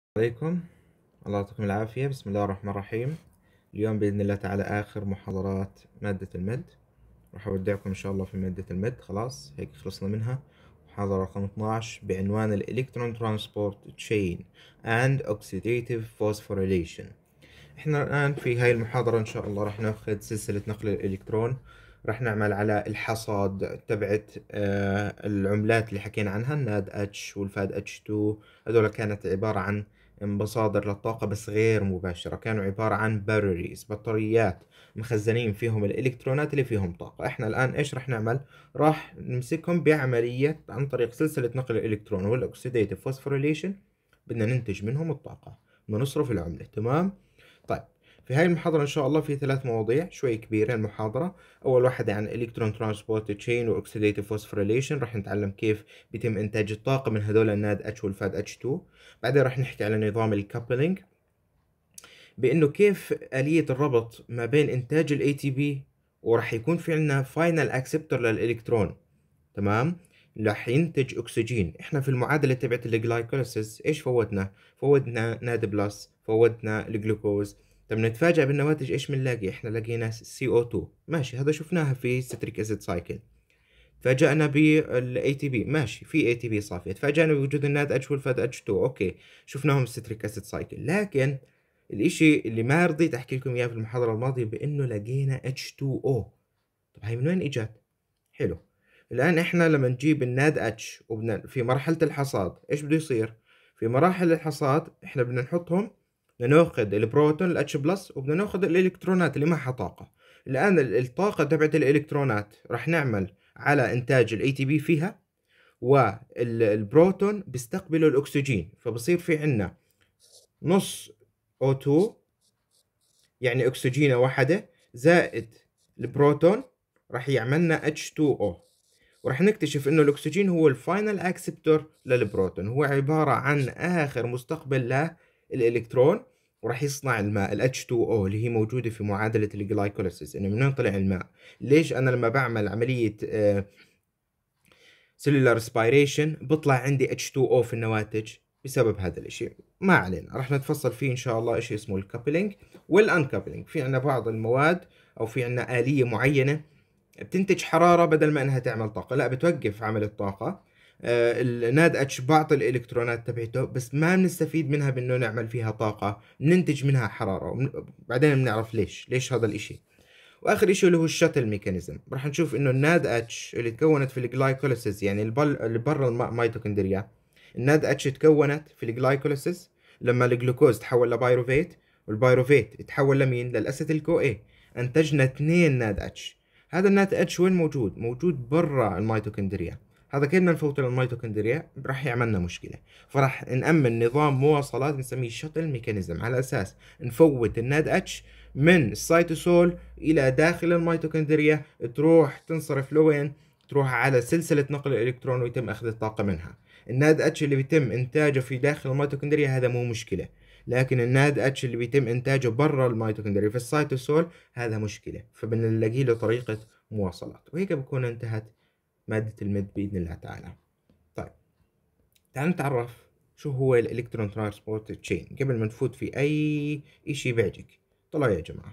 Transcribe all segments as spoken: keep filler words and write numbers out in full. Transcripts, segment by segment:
عليكم. الله يعطيكم العافية. بسم الله الرحمن الرحيم. اليوم بإذن الله تعالى آخر محاضرات مادة المد. راح أودعكم إن شاء الله في مادة المد، خلاص هيك خلصنا منها. محاضرة رقم اثناشر بعنوان الإلكترون ترانسبورت تشين and oxidative phosphorylation. احنا الآن في هاي المحاضرة إن شاء الله راح ناخذ سلسلة نقل الإلكترون. راح نعمل على الحصاد تبعت آه العملات اللي حكينا عنها، الناد اتش والفاد اتش تو. هذول كانت عبارة عن مصادر للطاقة بس غير مباشرة، كانوا عبارة عن باتريز، بطاريات مخزنين فيهم الإلكترونات اللي فيهم طاقة. احنا الآن ايش راح نعمل؟ راح نمسكهم بعملية عن طريق سلسلة نقل الإلكترون والأكسيديتيف فوسفوريليشن. بدنا ننتج منهم الطاقة، بدنا نصرف العملة. تمام؟ طيب، في هاي المحاضرة إن شاء الله في ثلاث مواضيع شوي كبيرة المحاضرة. أول واحدة عن إلكترون ترانسبورت تشين وأكسيديتيف فوسفوريليشن، راح نتعلم كيف بيتم إنتاج الطاقة من هذول الناد اتش والفاد اتش تو. بعدين راح نحكي على نظام الكابلينج، بإنه كيف آلية الربط ما بين إنتاج ال إيه تي بي وراح يكون في عنا فاينل أكسبتور للإلكترون. تمام؟ راح ينتج أكسجين. إحنا في المعادلة تبعت الجلايكوليسيس إيش فوتنا؟ فوتنا ناد بلس، فوتنا الجلوكوز. طب نتفاجأ بالنواتج إيش بنلاقي؟ إحنا لقينا سي أو تو، ماشي، هذا شفناها في ستريك أسيد سايكل. تفاجأنا بال إيه تي بي، ماشي، في إيه تي بي صافية. تفاجأنا بوجود الناد اتش والفاد اتش تو، أوكي، شفناهم ستريك أسيد سايكل. لكن الإشي اللي ما رضيت أحكي لكم إياه في المحاضرة الماضية بإنه لقينا اتش تو أو. طب هاي من وين إجت؟ حلو. الآن إحنا لما نجيب الناد اتش وبدنا في مرحلة الحصاد إيش بده يصير؟ في مراحل الحصاد إحنا بدنا نحطهم، بدنا ناخذ البروتون الاتش بلس وبدنا ناخذ الإلكترونات اللي معها طاقة. الآن الطاقة تبعت الإلكترونات راح نعمل على إنتاج الاي تي بي فيها، والبروتون بيستقبلوا الأكسجين، فبصير في عنا نص أو تو، يعني أكسجينة واحدة زائد البروتون راح يعملنا اتش تو أو. وراح نكتشف انه الاكسجين هو الفاينل اكسبتور للبروتون، هو عبارة عن اخر مستقبل للالكترون، وراح يصنع الماء ال اتش تو أو اللي هي موجودة في معادلة الجلايكوليسيس. انه من وين طلع الماء؟ ليش انا لما بعمل عملية سيلولار ريسبيريشن بطلع عندي اتش تو أو في النواتج؟ بسبب هذا الاشي. ما علينا، راح نتفصل فيه ان شاء الله اشي اسمه الكابلينج والانكابلينج. في عنا بعض المواد او في عنا آلية معينة بتنتج حرارة بدل ما انها تعمل طاقة، لا بتوقف عمل الطاقة. آه الناد اتش بعطي الالكترونات تبعته بس ما بنستفيد منها بانه نعمل فيها طاقة، بننتج منها حرارة. بعدين بنعرف ليش ليش هذا الاشي. واخر اشي اللي هو الشاتل ميكانيزم، راح نشوف انه الناد اتش اللي تكونت في الجلايكوليسيس، يعني البل... اللي برا الميتوكوندريا، الناد اتش تكونت في الجلايكوليسيس لما الجلوكوز تحول لبايروفيت، والبايروفيت تحول لمين؟ للاسيتيل كو اي. انتجنا اثنين ناد اتش. هذا الناد اتش وين موجود؟ موجود برا الميتوكوندريا. هذا كنا نفوت للميتوكوندريا راح يعملنا مشكله. فراح نأمن نظام مواصلات نسميه شاتل ميكانيزم، على اساس نفوت الناد اتش من السيتوسول الى داخل الميتوكوندريا، تروح تنصرف لوين؟ تروح على سلسلة نقل الالكترون ويتم اخذ الطاقة منها. الناد اتش اللي بيتم انتاجه في داخل الميتوكوندريا هذا مو مشكلة، لكن الناد اتش اللي بيتم انتاجه برا الميتوكوندريا في السيتوسول هذا مشكلة، فبنلاقي له طريقة مواصلات. وهيك بكون انتهت مادة المد بإذن الله تعالى. طيب، تعال نتعرف شو هو الالكترون ترانسبورت تشين قبل ما نفوت في اي اشي بيعجك. طلعوا يا جماعة،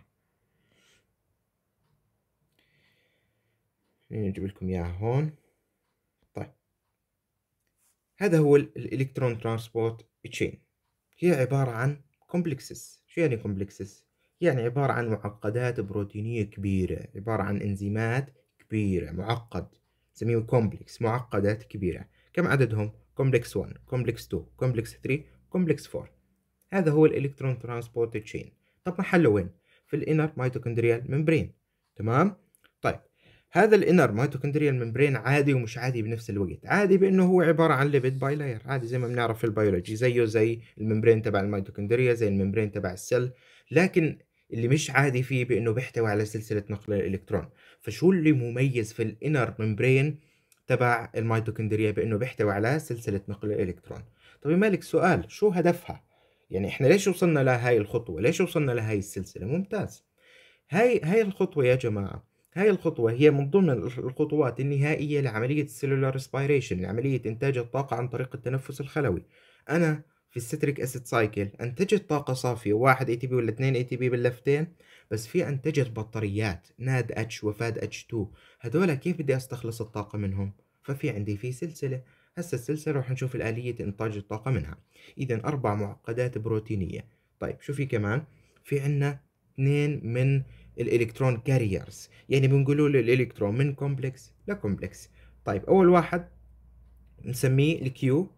خليني اجيب لكم اياها هون. طيب، هذا هو الالكترون ترانسبورت تشين. هي عبارة عن كومبلكسز. شو يعني كومبلكسز؟ يعني عبارة عن معقدات بروتينية كبيرة، عبارة عن انزيمات كبيرة، معقد، نسميه كومبلكس، معقدات كبيرة. كم عددهم؟ كومبلكس واحد، كومبلكس اثنين، كومبلكس ثلاثة، كومبلكس أربعة. هذا هو الالكترون ترانسبورت تشين. طب محله وين؟ في الانر ميتوكوندريال ممبرين. تمام؟ طيب، هذا الانر ميتوكوندريال ممبرين عادي ومش عادي بنفس الوقت. عادي بانه هو عباره عن ليبيد باي لاير، عادي زي ما بنعرف في البيولوجي، زيه زي الممبرين تبع الميتوكوندريا، زي الممبرين تبع السل. لكن اللي مش عادي فيه بانه بيحتوي على سلسله نقل الالكترون. فشو اللي مميز في الانر ممبرين تبع الميتوكوندريا؟ بانه بيحتوي على سلسله نقل الالكترون. طب مالك سؤال، شو هدفها؟ يعني احنا ليش وصلنا لهاي الخطوه؟ ليش وصلنا لهاي السلسله؟ ممتاز. هاي هاي الخطوه يا جماعه، هاي الخطوة هي من ضمن الخطوات النهائية لعملية السيلولار ريسبيريشن، لعملية إنتاج الطاقة عن طريق التنفس الخلوي. أنا في الستريك اسيد سايكل انتجت طاقة صافية واحد اي تي بي ولا اثنين اي تي بي باللفتين، بس في انتجت بطاريات ناد اتش وفاد اتش اثنين، هذولا كيف بدي استخلص الطاقة منهم؟ ففي عندي في سلسلة، هسه السلسلة راح نشوف الآلية إنتاج الطاقة منها. إذا أربع معقدات بروتينية. طيب شو في كمان؟ في عنا اثنين من الإلكترون كاريرز، يعني بنقولوا له الإلكترون من كومبلكس لكومبلكس. طيب أول واحد نسميه الكيو،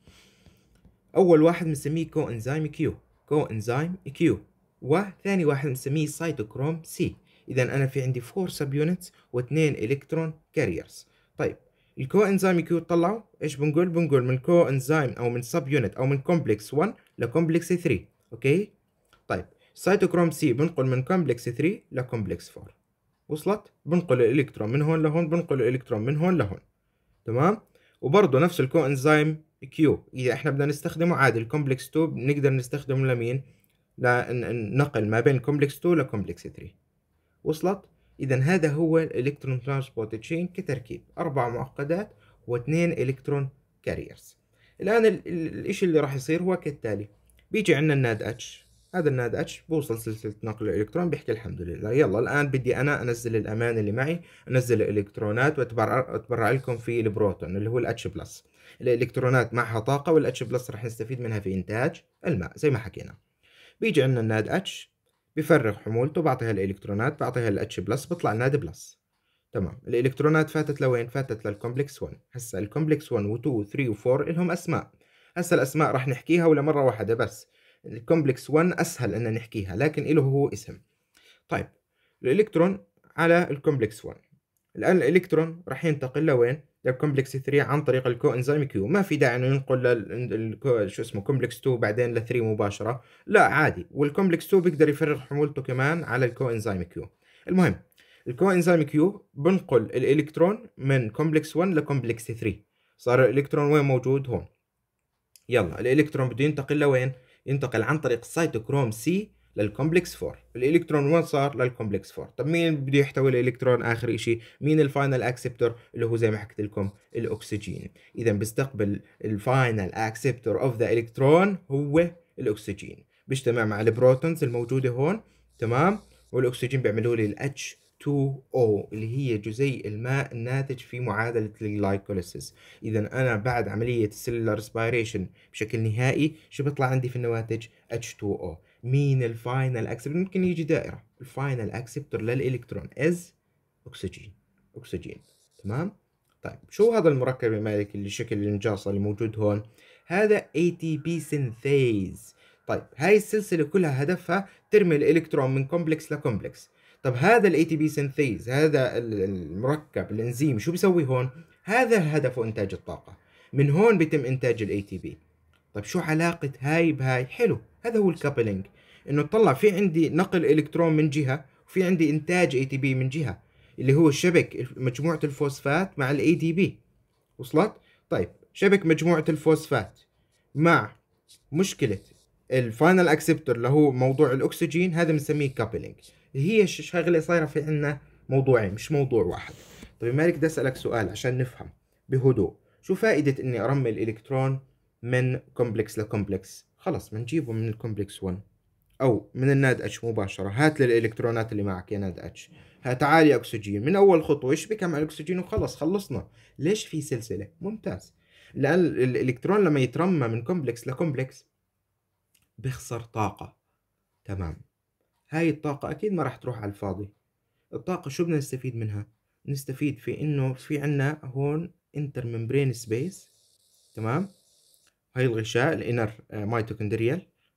أول واحد بنسميه كو إنزيم كيو، كو إنزيم كيو، وثاني واحد بنسميه سيتوكروم سي. إذا أنا في عندي فور سب يونتس واثنين إلكترون كاريرز. طيب الكو إنزيم كيو طلعوا إيش بنقول؟ بنقول من كو إنزيم أو من سب يونت أو من كومبلكس واحد لكومبلكس ثلاثة. أوكي؟ طيب سيتوكروم سي بنقل من كومبلكس ثلاثة لكومبلكس أربعة. وصلت؟ بنقل الإلكترون من هون لهون، بنقل الإلكترون من هون لهون. تمام؟ وبرضه نفس الكو انزيم كيو، اذا احنا بدنا نستخدمه عادي الكومبلكس اثنين بنقدر نستخدمه لمين؟ لنقل ما بين كومبلكس اثنين لكومبلكس ثلاثة. وصلت؟ اذا هذا هو الالكترون ترانسبورت تشين كتركيب، اربع معقدات واثنين الكترون كاريرز. الان ال ال الاشي اللي راح يصير هو كالتالي: بيجي عندنا الناد اتش، هذا الناد اتش بوصل سلسلة نقل الالكترون، بيحكي الحمد لله يلا الان بدي انا انزل الامان اللي معي، انزل الالكترونات واتبرع اتبرع لكم في البروتون اللي هو الاتش بلس. الالكترونات معها طاقة والاتش بلس راح نستفيد منها في انتاج الماء زي ما حكينا. بيجي عندنا الناد اتش بفرغ حمولته، بعطيها الالكترونات، بعطيها الاتش بلس، بيطلع الناد بلس. تمام، الالكترونات فاتت لوين؟ فاتت للكومبلكس واحد. هسا الكومبلكس واحد و2 و3 و4 لهم اسماء، هسا الاسماء راح نحكيها ولا مره واحده بس. الكومبلكس واحد اسهل ان نحكيها لكن له هو اسم. طيب الالكترون على الكومبلكس واحد، الان الالكترون راح ينتقل لوين؟ للكومبلكس ثلاثة عن طريق الكو انزيم كيو. ما في داعي انه ينقل لل شو اسمه كومبلكس اثنين بعدين ل ثلاثة مباشره، لا عادي، والكومبلكس اثنين بيقدر يفرغ حمولته كمان على الكو انزيم كيو. المهم الكو انزيم كيو بنقل الالكترون من كومبلكس واحد لكومبلكس ثلاثة، صار الالكترون وين موجود؟ هون. يلا الالكترون بده ينتقل لوين؟ ينتقل عن طريق السيتوكروم سي للكومبلكس أربعة. الالكترون وين صار؟ للكومبلكس أربعة. طب مين بده يحتوي الالكترون اخر شيء؟ مين الفاينل اكسبتور؟ اللي هو زي ما حكيت لكم الاكسجين. اذا بيستقبل الفاينل اكسبتور اوف ذا الكترون هو الاكسجين، بيجتمع مع البروتونز الموجوده هون. تمام، والاكسجين بيعملوا لي الاتش اثنين او اللي هي جزيء الماء الناتج في معادله الجلايكوليسيس. اذا انا بعد عمليه السيلولار ريسبيريشن بشكل نهائي شو بيطلع عندي في النواتج؟ اتش اثنين او. مين الفاينل اكسبتور؟ ممكن يجي دائره، الفاينل اكسبتور للالكترون از اكسجين، اكسجين. تمام. طيب شو هذا المركب المالكي اللي شكل النجاصه اللي موجود هون؟ هذا اي تي بي سينثيز. طيب هاي السلسله كلها هدفها ترمي الالكترون من كومبلكس لكومبلكس. طب هذا الاي تي بي سينثيز، هذا المركب الانزيم شو بيسوي هون؟ هذا هدفه انتاج الطاقه، من هون بيتم انتاج الاي تي بي. طيب شو علاقه هاي بهاي؟ حلو، هذا هو الكابلينج، انه تطلع في عندي نقل الكترون من جهه وفي عندي انتاج اي تي بي من جهه، اللي هو شبك مجموعه الفوسفات مع الاي دي بي. وصلت؟ طيب شبك مجموعه الفوسفات مع مشكله الفاينل اكسبتور اللي هو موضوع الاكسجين، هذا بنسميه كابلينج. هي شغله صايره في عندنا موضوعين مش موضوع واحد. طيب مالك بدي اسالك سؤال عشان نفهم بهدوء، شو فائده اني ارمي الالكترون من كومبلكس لكومبلكس؟ خلص بنجيبه من الكومبلكس واحد او من الناد اتش مباشره. هات لي الالكترونات اللي معك يا ناد اتش، ها تعال يا اكسجين، من اول خطوه يشبك مع الاكسجين وخلص خلصنا. ليش في سلسله؟ ممتاز، لان الالكترون لما يترمى من كومبلكس لكومبلكس بيخسر طاقه. تمام، هاي الطاقة أكيد ما راح تروح على الفاضي. الطاقة شو بدنا نستفيد منها؟ نستفيد في إنه في عنا هون انتر ممبرين سبيس. تمام، هاي الغشاء الانر ميتوكوندريال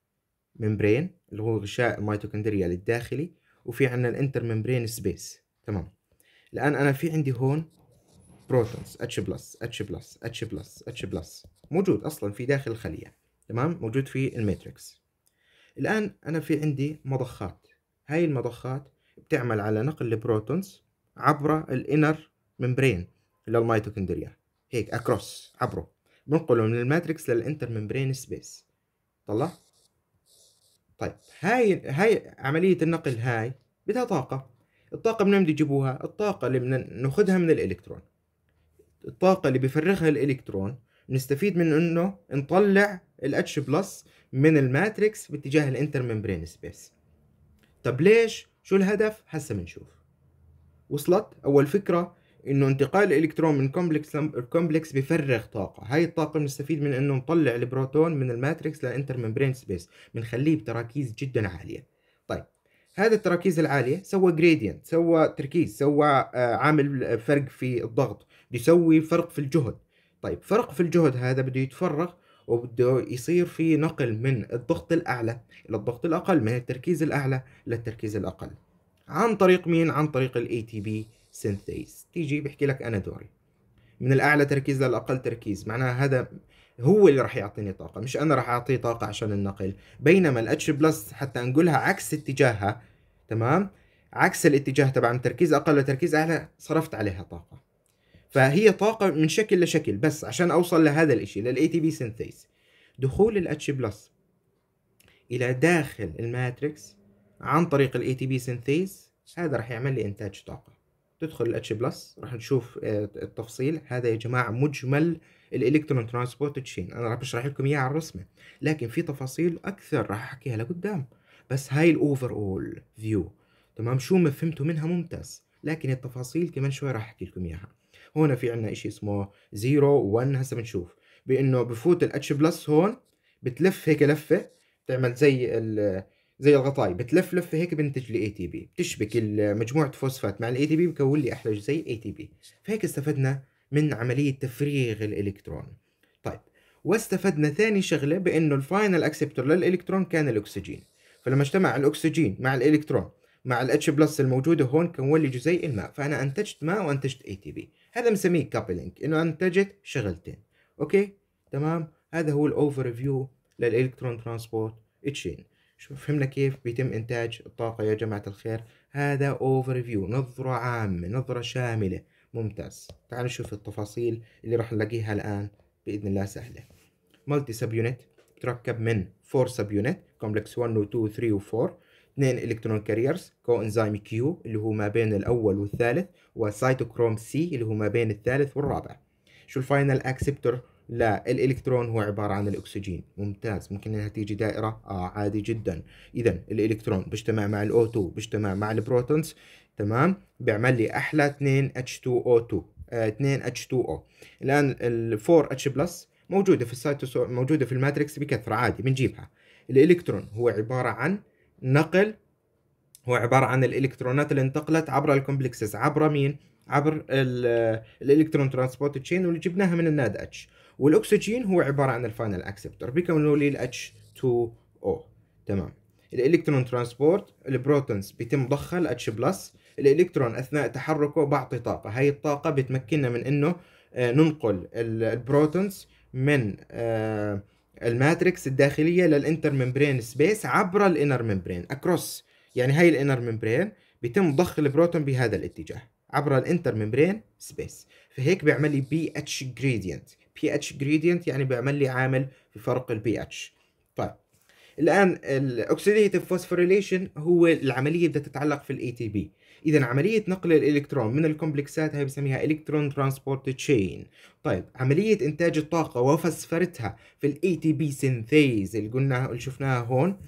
ممبرين اللي هو غشاء الميتوكوندريال الداخلي، وفي عنا الانتر ممبرين سبيس. تمام، الآن أنا في عندي هون بروتونز اتش بلس اتش بلس اتش بلس اتش بلس موجود أصلا في داخل الخلية. تمام، موجود في الماتريكس. الآن أنا في عندي مضخات، هاي المضخات بتعمل على نقل البروتونز عبر الانر ممبرين للميتوكوندريا، هيك اكروس عبره، بنقله من الماتريكس للانتر ممبرين سبيس. طلع؟ طيب هاي هاي عملية النقل هاي بدها طاقة. الطاقة من وين بدي يجيبوها؟ الطاقة اللي بدنا ناخذها من الالكترون، الطاقة اللي بيفرغها الالكترون نستفيد من انه نطلع الاتش بلس من الماتريكس باتجاه الانتر ممبرين سبيس. طب ليش؟ شو الهدف؟ هسه بنشوف. وصلت؟ اول فكره انه انتقال الالكترون من كومبلكس لكومبلكس بفرغ طاقه، هاي الطاقه بنستفيد من انه نطلع البروتون من الماتريكس للانتر ممبرين سبيس، بنخليه بتراكيز جدا عاليه. طيب هذا التراكيز العاليه سوى جريدينت، سوى تركيز، سوى آه عامل فرق في الضغط، بيسوي فرق في الجهد. طيب فرق في الجهد هذا بده يتفرغ، وبده يصير في نقل من الضغط الاعلى الى الضغط الاقل، من التركيز الاعلى للتركيز الاقل. عن طريق مين؟ عن طريق ال إيه تي بي synthase. تيجي بحكي لك أنا دوري من الأعلى تركيز للأقل تركيز، معناها هذا هو اللي راح يعطيني طاقة، مش أنا راح أعطيه طاقة عشان النقل. بينما ال H بلس حتى نقولها عكس اتجاهها، تمام، عكس الاتجاه تبع من تركيز أقل لتركيز أعلى، صرفت عليها طاقة. فهي طاقة من شكل لشكل، بس عشان أوصل لهذا الإشي لل إيه تي بي synthase. دخول ال H بلس إلى داخل الماتريكس عن طريق ال إيه تي بي synthase، هذا راح يعمل لي إنتاج طاقة. تدخل ال H بلس، راح نشوف التفصيل. هذا يا جماعة مجمل الإلكترون ترانسبورت تشين، أنا راح بشرح لكم إياه على الرسمة، لكن في تفاصيل أكثر راح أحكيها لقدام. بس هاي الأوفر أول فيو، تمام. شو ما فهمتوا منها ممتاز، لكن التفاصيل كمان شوي راح أحكي لكم إياها. هون في عنا إشي اسمه زيرو وان، هسه بنشوف بإنه بفوت ال H بلس هون، بتلف هيك لفة، تعمل زي ال زي الغطاي، بتلف لفه هيك بنتج لي إيه تي بي، بتشبك مجموعه فوسفات مع الإيه تي بي بكون لي احلى زي إيه تي بي. فهيك استفدنا من عمليه تفريغ الالكترون. طيب واستفدنا ثاني شغله بانه الفاينل اكسبتور للالكترون كان الاكسجين. فلما اجتمع الاكسجين مع الالكترون مع الاتش بلس الموجوده هون، كون لي جزيء الماء، فانا انتجت ماء وانتجت إيه تي بي. هذا بنسميه كابلينج، انه انتجت شغلتين. اوكي تمام. هذا هو الاوفر فيو للالكترون ترانسبورت تشين. شو فهمنا كيف بيتم إنتاج الطاقة يا جماعة الخير؟ هذا أوفر فيو، نظرة عامة، نظرة شاملة. ممتاز. تعالوا نشوف التفاصيل اللي راح نلاقيها الآن بإذن الله سهلة. مالتي سب يونت تركب من أربعة سب يونت، كومبلكس واحد و اثنين و ثلاثة و أربعة، اثنين الكترون كاريرز، كو انزيم كيو اللي هو ما بين الأول والثالث، وسيتوكروم سي اللي هو ما بين الثالث والرابع. شو الفاينل اكسبتور؟ لا، الالكترون هو عبارة عن الاكسجين. ممتاز. ممكن انها تيجي دائرة؟ اه عادي جدا. اذا الالكترون بيجتمع مع الاو اثنين، بيجتمع مع البروتونز، تمام، بيعمل لي احلى اثنين اتش اثنين او اثنين، آه اثنين اتش اثنين او. الان ال أربعة اتش بلس موجودة في السيتوسو، موجودة في الماتريكس بكثرة، عادي بنجيبها. الالكترون هو عبارة عن نقل، هو عبارة عن الإلكترونات اللي انتقلت عبر الكومبلكسز، عبر مين؟ عبر الإلكترون ترانسبورت تشين، واللي جبناها من الناد اتش. والأكسجين هو عبارة عن الفاينل أكسبتور، بيكونوا لي ال اتش اثنين او. تمام. الإلكترون ترانسبورت، البروتونز بيتم ضخها ال H بلس، الإلكترون أثناء تحركه بعطي طاقة، هاي الطاقة بتمكننا من إنه آه ننقل البروتونز من آه الماتريكس الداخلية للإنتر ممبرين سبيس عبر الإنر ممبرين أكروس. يعني هاي الانر ممبرين بيتم ضخ البروتون بهذا الاتجاه عبر الانتر ممبرين سبيس، فهيك بيعمل لي بي اتش جريدينت. بي اتش جريدينت يعني بيعمل لي عامل في فرق البي اتش. طيب الان الاكسيديتيف فوسفوريليشن هو العمليه بدها تتعلق في الاي تي بي. اذا عمليه نقل الالكترون من الكومبلكسات هاي بسميها الكترون ترانسبورت تشين. طيب عمليه انتاج الطاقه وفسفرتها في الاي تي بي سينثيز اللي قلنا اللي شفناها هون،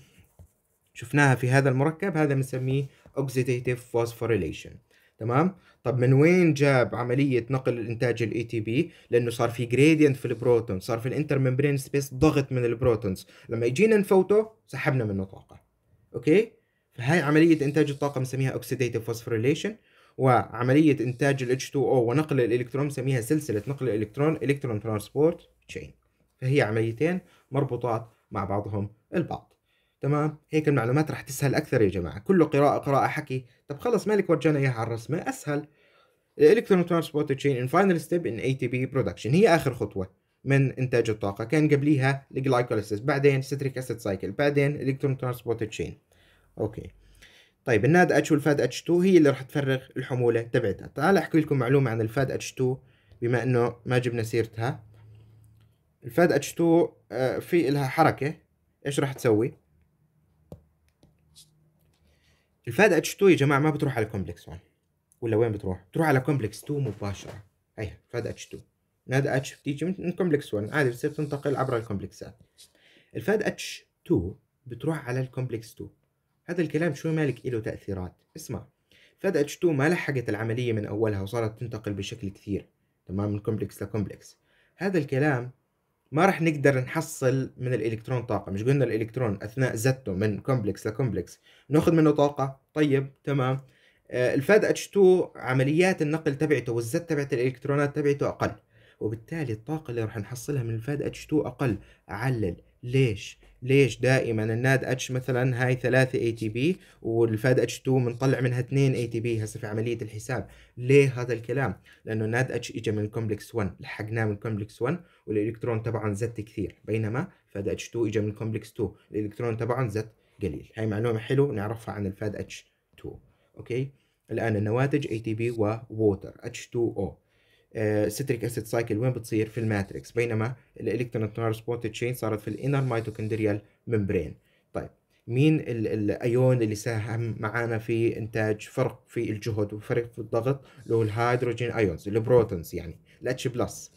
شفناها في هذا المركب، هذا بنسميه oxidative phosphorylation. تمام. طب من وين جاب عملية نقل الانتاج الاي تي بي؟ لانه صار في جريدينت في البروتون، صار في الانتر ممبرين سبيس ضغط من البروتونز، لما يجينا نفوته سحبنا منه طاقة. اوكي؟ فهاي عملية انتاج الطاقة بنسميها oxidative phosphorylation. وعملية انتاج ال اتش اثنين او ونقل الالكترون بنسميها سلسلة نقل الالكترون، الكترون ترانسبورت تشين. فهي عمليتين مربوطات مع بعضهم البعض. تمام. هيك المعلومات رح تسهل اكثر يا جماعه، كله قراءه قراءه حكي. طب خلص مالك ورجانا اياها على الرسمه اسهل. الالكترون ترانسبورت تشين ان فاينل ستيب ان اي تي بي برودكشن، هي اخر خطوه من انتاج الطاقه. كان قبليها الجلايكوليسيس، بعدين ستريك اسيد سايكل، بعدين الكترون ترانسبورت تشين. اوكي. طيب الناد اتش والفاد اتش اثنين هي اللي رح تفرغ الحموله تبعتها. تعال احكي لكم معلومه عن الفاد اتش اثنين بما انه ما جبنا سيرتها. الفاد اتش اثنين آه في لها حركه، ايش رح تسوي؟ الفاد اتش اثنين يا جماعه ما بتروح على كومبلكس واحد، ولا وين بتروح؟ بتروح على كومبلكس اثنين مباشره. هيها فاد اتش اثنين. ناد اتش بتيجي من كومبلكس واحد عادي، بتصير تنتقل عبر الكومبلكسات. الفاد اتش اثنين بتروح على الكومبلكس اثنين. هذا الكلام شو مالك له تأثيرات؟ اسمع، فاد اتش اثنين ما لحقت العملية من أولها وصارت تنتقل بشكل كثير، تمام، من كومبلكس لكومبلكس. هذا الكلام ما راح نقدر نحصل من الإلكترون طاقة. مش قلنا الإلكترون أثناء زته من كومبلكس لكومبلكس ناخذ منه طاقة؟ طيب تمام. آه الفاد اتش اثنين عمليات النقل تبعته والزت تبعت الإلكترونات تبعته أقل، وبالتالي الطاقة اللي راح نحصلها من الفاد اتش اثنين أقل. أعلل ليش؟ ليش دائما الناد اتش مثلا هاي ثلاثة اي تي بي والفاد اتش اثنين بنطلع منها اثنين اي تي بي هسه في عملية الحساب؟ ليه هذا الكلام؟ لأنه الناد اتش اجى من كومبلكس واحد، لحقناه من كومبلكس واحد والإلكترون تبعهم زت كثير، بينما فاد اتش اثنين اجى من كومبلكس اثنين الإلكترون تبعهم زت قليل. هاي معلومة حلو نعرفها عن الفاد اتش اثنين. اوكي، الآن النواتج اي تي بي وووتر اتش اثنين او. ستريك اسيد سايكل وين بتصير؟ في الماتريكس، بينما الالكترون ترانسبورت تشين صارت في الانر ميتوكوندريال ممبرين. طيب مين الايون اللي ساهم معنا في انتاج فرق في الجهد وفرق في الضغط؟ اللي هو الهيدروجين ايونز، البروتونز، يعني الاتش بلس.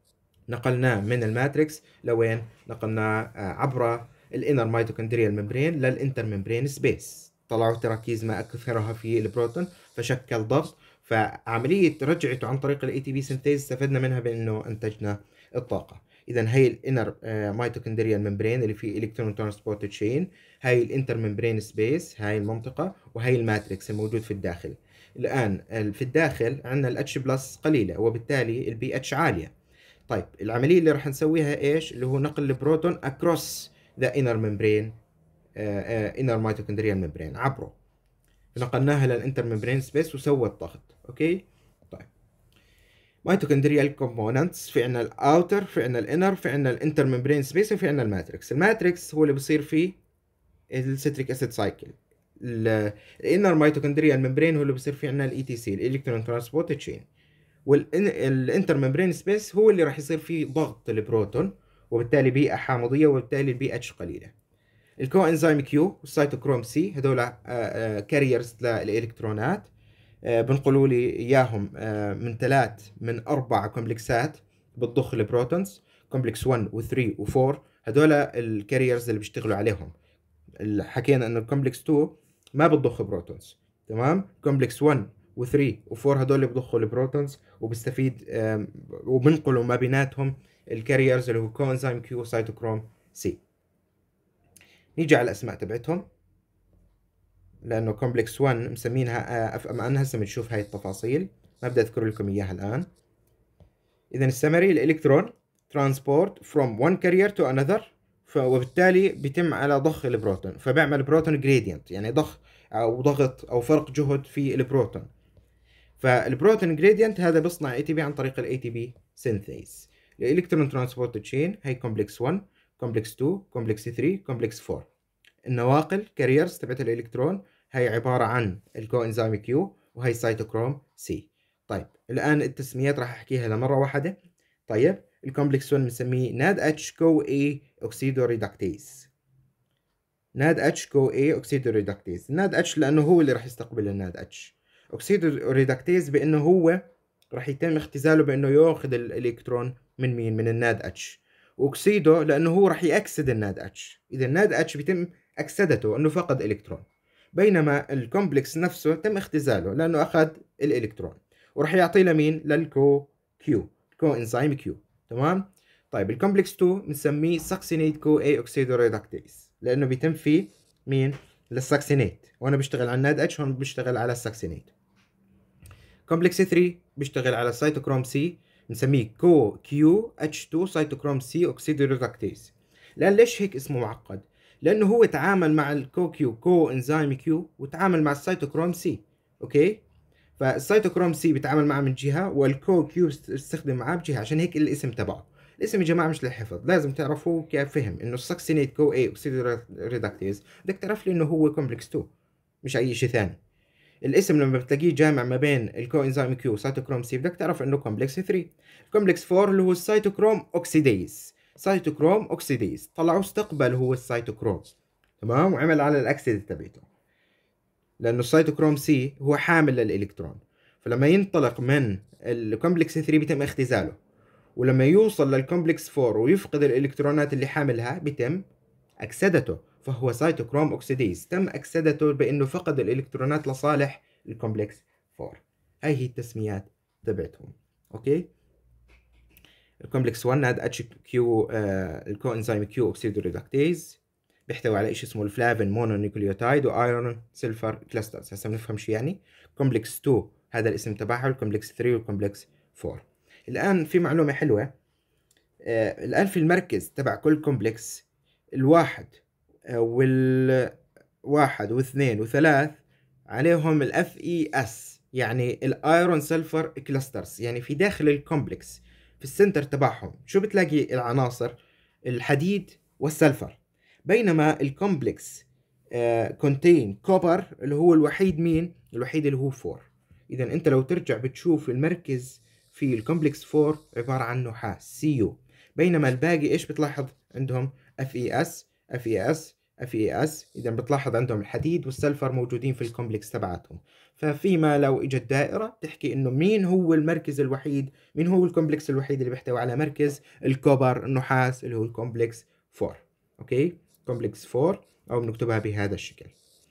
نقلناه من الماتريكس لوين؟ نقلناه عبر الانر ميتوكوندريال ممبرين للانتر ممبرين سبيس. طلعوا تراكيز ما اكثرها في البروتون فشكل ضغط، فعملية رجعته عن طريق الاي تي بي سنتيز استفدنا منها بانه انتجنا الطاقة. اذا هي الانر ميتوكوندريال ممبرين اللي فيه الكترون ترانسبورت تشين، هاي الانتر ممبرين سبيس هاي المنطقة، وهي الماتريكس الموجود في الداخل. الان في الداخل عندنا الاتش بلس قليلة وبالتالي البي اتش عالية. طيب العملية اللي راح نسويها ايش؟ اللي هو نقل البروتون across the inner membrane uh, uh, inner mitochondrial membrane، عبره. نقلناها للانتر ممبرين سبيس وسوت ضغط. اوكي طيب، ميتوكوندريال كومبوننتس، في عندنا الاوتر، في عندنا الانر، في عندنا الانتر ممبرين سبيس، وفي عندنا الماتريكس. الماتريكس هو اللي بصير فيه الستريك اسيد سايكل. الانر ميتوكوندريال ممبرين هو اللي بصير فيه عندنا الاي تي سي، الالكترون ترانسبورت تشين. والانتر ممبرين سبيس هو اللي راح يصير فيه ضغط البروتون وبالتالي بيئة حامضية وبالتالي البي اتش قليلة. الكو انزيم كيو والسيتوكروم سي هذول كاريرز للالكترونات، بنقولوا لي اياهم من ثلاث من اربع كومبلكسات بتضخ البروتونز، كومبلكس واحد و ثلاثة و أربعة، هذول الكاريرز اللي بيشتغلوا عليهم. حكينا انه الكومبلكس اثنين ما بتضخ بروتونز، تمام. كومبلكس واحد و ثلاثة و أربعة هدول اللي بضخوا البروتونز وبستفيد وبنقلوا ما بيناتهم الكاريرز اللي هو كوانزيم كيو وسيتوكروم سي. نيجي على الاسماء تبعتهم، لانه كومبلكس واحد مسمينها اما انها هسه بنشوف هاي التفاصيل، ما بدي اذكر لكم اياها الان. اذا السمري الالكترون ترانسبورت فروم one carrier to another، وبالتالي بيتم على ضخ البروتون، فبيعمل بروتون جريدينت، يعني ضخ او ضغط او فرق جهد في البروتون. فالبروتون جريدينت هذا بيصنع اي تي بي عن طريق الاي تي بي سينثيز. الالكترون ترانسبورت تشين هي كومبلكس واحد، كومبلكس اثنين، كومبلكس ثلاثة، كومبلكس أربعة. النواقل كاريرز تبعت الالكترون هي عباره عن الكو انزيم كيو وهي سيتوكروم سي. طيب الان التسميات راح احكيها لمره واحده. طيب الكومبلكس واحد بنسميه ناد اتش كو اي اوكسيدو ريدكتيز. ناد اتش كو اي اوكسيدو ريدكتيز، ناد اتش لانه هو اللي راح يستقبل الناد اتش. اوكسيدو ريدكتيز بانه هو راح يتم اختزاله بانه ياخذ الالكترون من مين؟ من الناد اتش. واكسيدو لانه هو راح ياكسد الناد اتش، اذا الناد اتش بيتم اكسدته انه فقد الكترون، بينما الكومبلكس نفسه تم اختزاله لانه اخذ الالكترون وراح يعطيه لمين؟ للكو كيو، كو انزيم كيو، تمام. طيب الكومبلكس اثنين بنسميه ساكسينيت كو اي اوكسيدو ريدكتيز لانه بيتم فيه مين؟ للساكسينيت، وانا بشتغل على الناد اتش، هون بشتغل على الساكسينيت. كومبلكس ثلاثة بيشتغل على السيتوكروم سي، بنسميه كو كيو اتش اثنين سيتوكروم سي اوكسيدو ريدكتيز. لان ليش هيك اسمه معقد؟ لانه هو تعامل مع الكو كيو كو انزيم كيو وتعامل مع السيتوكروم سي. اوكي، فالسيتوكروم سي بيتعامل معه من جهه والكو كيو بيستخدم معاه بجهه، عشان هيك الاسم تبعه. الاسم يا جماعه مش للحفظ، لازم تعرفوا كيف فهم انه الساكسينيت كو اي اوكسيدو ريدكتيز، بدك تعرف لي انه هو كومبلكس اثنين مش اي شيء ثاني. الاسم لما بتلاقيه جامع ما بين الكو انزيم كيو وسيتوكروم سي بدك تعرف انه كومبلكس ثلاثة. كومبلكس أربعة اللي هو السيتوكروم اوكسيديز، سيتوكروم اوكسيديز طلعوا استقبل هو السيتوكروم، تمام، وعمل على الاكسده تبعته، لانه السيتوكروم سي هو حامل للالكترون، فلما ينطلق من الكومبلكس ثلاثة بيتم اختزاله، ولما يوصل للكومبلكس أربعة ويفقد الالكترونات اللي حاملها بيتم أكسدته، فهو سيتوكروم أوكسيديز، تم أكسدته بأنه فقد الإلكترونات لصالح الكومبلكس أربعة. هاي هي التسميات تبعتهم. أوكي، الكومبلكس واحد ناد اتش كيو، الكو انزيم كيو اوكسيدو ريدكتيز، بيحتوي على شيء اسمه الفلافين مونونيوكليوتايد وايرون سيلفر كلاسترز. هسه بنفهم شو يعني. كومبلكس اثنين هذا الاسم تبعها، والكومبلكس ثلاثة والكومبلكس أربعة. الان في معلومه حلوه. آه الان في المركز تبع كل كومبلكس الواحد آه والواحد واثنين وثلاث عليهم الاف اي اس، يعني الايرون سلفر كلاسترز. يعني في داخل الكومبلكس في السنتر تبعهم شو بتلاقي؟ العناصر الحديد والسلفر. بينما الكومبلكس كونتين كوبر اللي هو الوحيد، مين الوحيد؟ اللي هو أربعة. اذا انت لو ترجع بتشوف المركز في الكومبلكس أربعة عبارة عن نحاس سي يو، بينما الباقي ايش بتلاحظ عندهم؟ اف اي اس اف اي اس اف اي اس. اذا بتلاحظ عندهم الحديد والسلفر موجودين في الكومبلكس تبعاتهم. ففيما لو اجت دائره تحكي انه مين هو المركز الوحيد، مين هو الكومبلكس الوحيد اللي بيحتوي على مركز الكوبر النحاس اللي هو الكومبلكس أربعة. اوكي، كومبلكس أربعة، او بنكتبها بهذا الشكل.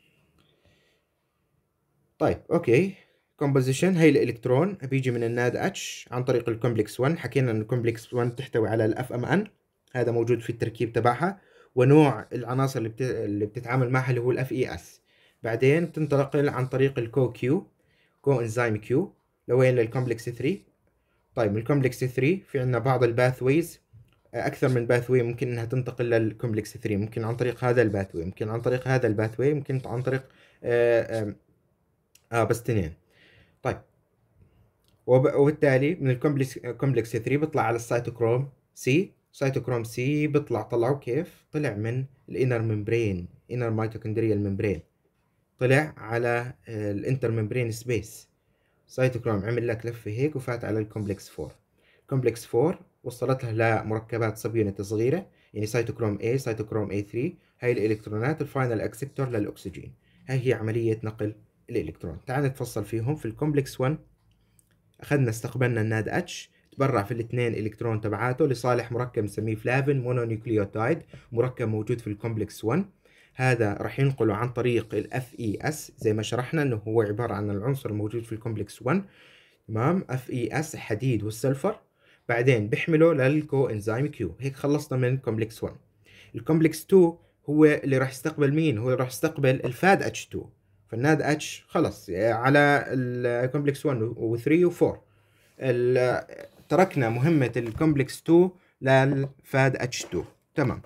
طيب اوكي، كومبوزيشن. هي الالكترون بيجي من الناد اتش عن طريق الكومبلكس واحد. حكينا ان الكومبلكس واحد تحتوي على الاف ام ان، هذا موجود في التركيب تبعها، ونوع العناصر اللي, بت... اللي بتتعامل معها اللي هو الاف اي اس. بعدين بتنتقل عن طريق الكو كيو، كو انزيم كيو، لوين؟ للكومبلكس ثلاثة. طيب من الكومبلكس ثلاثة في عندنا بعض الباثويز، اكثر من باثوي ممكن انها تنتقل للكومبلكس ثلاثة. ممكن عن طريق هذا الباثوي، ممكن عن طريق هذا الباثوي، ممكن عن طريق آه, آه, اه بس اثنين. طيب وب... وبالتالي من الكومبلكس كومبلكس ثلاثة بيطلع على السيتوكروم سي. سيتوكروم سي بيطلع، طلعوا كيف؟ طلع من الانر ممبرين، انر ميتوكوندريال ممبرين، طلع على الانتر ممبرين سبيس. سيتوكروم عمل لك لفه هيك وفات على الكومبلكس أربعة. كومبلكس أربعة وصلتها لمركبات سب يونت صغيره، يعني سيتوكروم A، سيتوكروم إيه ثلاثة. هاي الالكترونات الفاينل اكسبتور للاكسجين. هاي هي عمليه نقل الالكترون. تعال نتفصل فيهم. في الكومبلكس واحد اخذنا استقبلنا الناد اتش، تبرع في الاثنين الكترون تبعاته لصالح مركب نسميه فلافين مونونيوكليوتايد، مركب موجود في الكومبلكس واحد. هذا راح ينقله عن طريق الاف اي اس، زي ما شرحنا انه هو عباره عن العنصر الموجود في الكومبلكس واحد. تمام، اف اي اس حديد والسلفر. بعدين بيحمله للكو انزيم كيو. هيك خلصنا من الكومبلكس واحد. الكومبلكس اثنين هو اللي راح يستقبل مين؟ هو راح يستقبل الفاد اتش اثنين. فالناد اتش خلص على الكومبلكس واحد و3 و4. تركنا مهمة الكومبلكس اثنين للفاد اتش اثنين. تمام.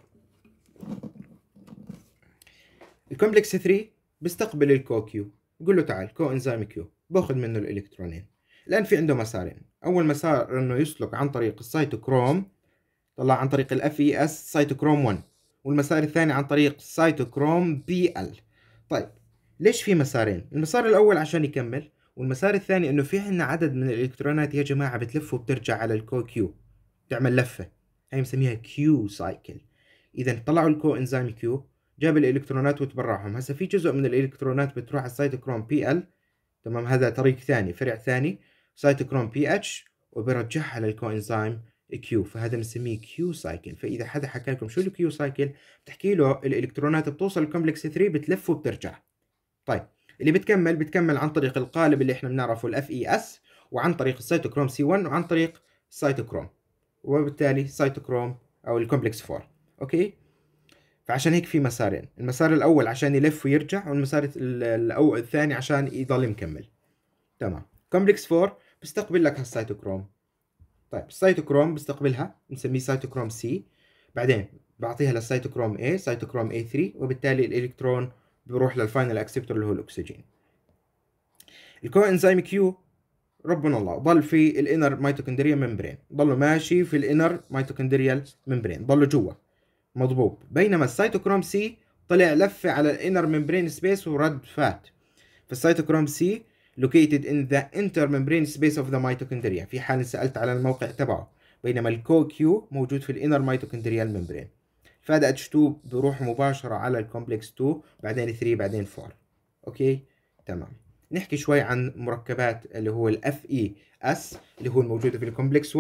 الكومبلكس ثلاثة بيستقبل الكو كيو، بقول له تعال كو انزيم كيو، باخذ منه الالكترونين. الان في عنده مسارين. اول مسار انه يسلك عن طريق السيتوكروم، طلع عن طريق الاف اي اس سيتوكروم واحد، والمسار الثاني عن طريق سيتوكروم بي ال. طيب ليش في مسارين؟ المسار الاول عشان يكمل، والمسار الثاني انه في عندنا عدد من الالكترونات يا جماعه بتلف وبترجع على الكو كيو، تعمل لفه، هي بنسميها كيو سايكل. اذا طلعوا الكو انزيم كيو، جاب الالكترونات وتبرعهم. هسه في جزء من الالكترونات بتروح على السيتوكروم بي ال، تمام، هذا طريق ثاني، فرع ثاني، سيتوكروم بي اتش، وبرجعها للكو انزيم كيو، فهذا بنسميه كيو سايكل. فاذا حدا حكى لكم شو الكيو سايكل، بتحكي له الالكترونات بتوصل الكومبلكس ثلاثة بتلف وبترجع. طيب اللي بتكمل بتكمل عن طريق القالب اللي احنا بنعرفه الاف اي اس، وعن طريق السيتوكروم سي واحد، وعن طريق السيتوكروم، وبالتالي سيتوكروم او الكومبلكس أربعة. اوكي، فعشان هيك في مسارين، المسار الاول عشان يلف ويرجع، والمسار الاول الثاني عشان يضل مكمل. تمام. كومبلكس أربعة بيستقبل لك هالسيتوكروم. طيب السيتوكروم بستقبلها بنسميه سيتوكروم سي، بعدين بعطيها للسيتوكروم A، سيتوكروم إيه ثلاثة، وبالتالي الالكترون بيروح للفاينل اكسبتور اللي هو الاكسجين. الكو انزيم كيو ربنا الله ضل في الانر ميتوكوندريال ممبرين، ضله ماشي في الانر ميتوكوندريال ممبرين، ضله جوا مضبوط. بينما السيتوكروم سي طلع لفه على الانر ممبرين سبيس ورد فات. فالسيتوكروم سي located in the intermembrane space of the mitochondria في حال سألت على الموقع تبعه. بينما الكو كيو موجود في الانر ميتوكوندريال ممبرين. فهذا اتش اثنين بيروح مباشرة على الكومبلكس اثنين، بعدين ثلاثة، بعدين أربعة. اوكي تمام. نحكي شوي عن مركبات اللي هو الاف اي اس اللي هو الموجودة في الكومبلكس واحد،